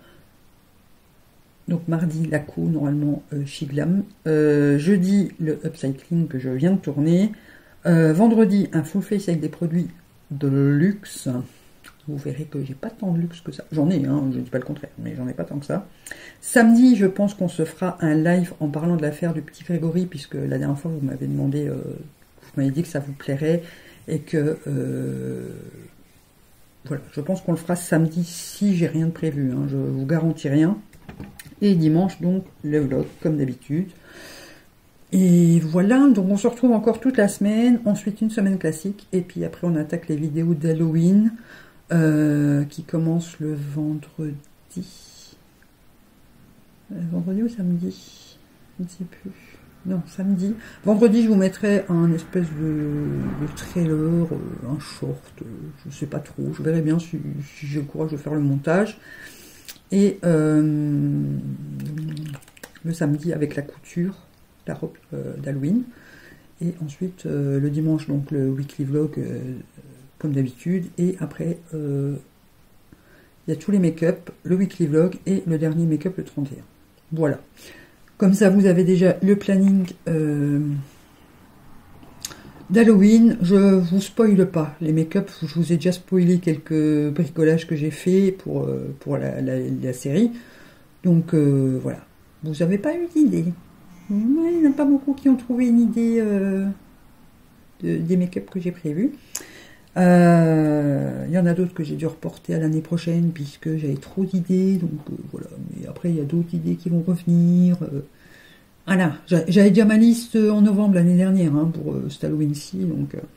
Donc mardi, la co, normalement euh, Shiglam. Euh, jeudi, le Upcycling que je viens de tourner. Euh, vendredi, un full face avec des produits de luxe. Vous verrez que j'ai pas tant de luxe que ça. J'en ai, hein, je ne dis pas le contraire, mais j'en ai pas tant que ça. Samedi, je pense qu'on se fera un live en parlant de l'affaire du petit Grégory, puisque la dernière fois, vous m'avez demandé, euh, vous m'avez dit que ça vous plairait, et que, euh, voilà, je pense qu'on le fera samedi si j'ai rien de prévu, hein, je vous garantis rien. Et dimanche, donc, le vlog, comme d'habitude. Et voilà, donc on se retrouve encore toute la semaine, ensuite une semaine classique, et puis après on attaque les vidéos d'Halloween, euh, qui commencent le vendredi. Euh, vendredi ou samedi? Je ne sais plus. Non, samedi. Vendredi, je vous mettrai un espèce de, de trailer, euh, un short, euh, je ne sais pas trop, je verrai bien si, si j'ai le courage de faire le montage. Et euh, le samedi avec la couture, la robe euh, d'Halloween, et ensuite euh, le dimanche donc le weekly vlog euh, comme d'habitude, et après euh, il y a tous les make-up, le weekly vlog et le dernier make-up le trente et un. Voilà, comme ça vous avez déjà le planning euh, d'Halloween. Je vous spoile pas les make-up, je vous ai déjà spoilé quelques bricolages que j'ai fait pour, euh, pour la, la, la série, donc euh, voilà, vous n'avez pas eu d'idée. Il n'y en a pas beaucoup qui ont trouvé une idée euh, de, des make-up que j'ai prévus. Euh, il y en a d'autres que j'ai dû reporter à l'année prochaine puisque j'avais trop d'idées. Donc euh, voilà. Mais après, il y a d'autres idées qui vont revenir. Euh, voilà. J'avais déjà ma liste en novembre l'année dernière hein, pour euh, cet Halloween-ci. Donc euh,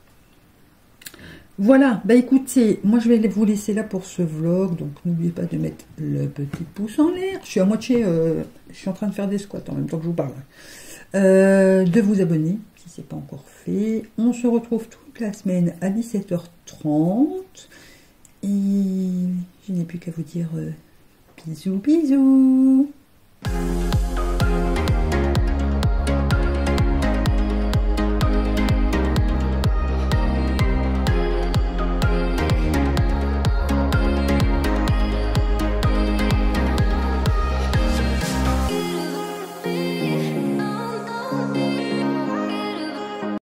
voilà. Bah écoutez, moi je vais vous laisser là pour ce vlog. Donc n'oubliez pas de mettre le petit pouce en l'air. Je suis à moitié. Euh, je suis en train de faire des squats en même temps que je vous parle. Euh, de vous abonner si ce n'est pas encore fait. On se retrouve toute la semaine à dix-sept heures trente. Et je n'ai plus qu'à vous dire euh, bisous, bisous.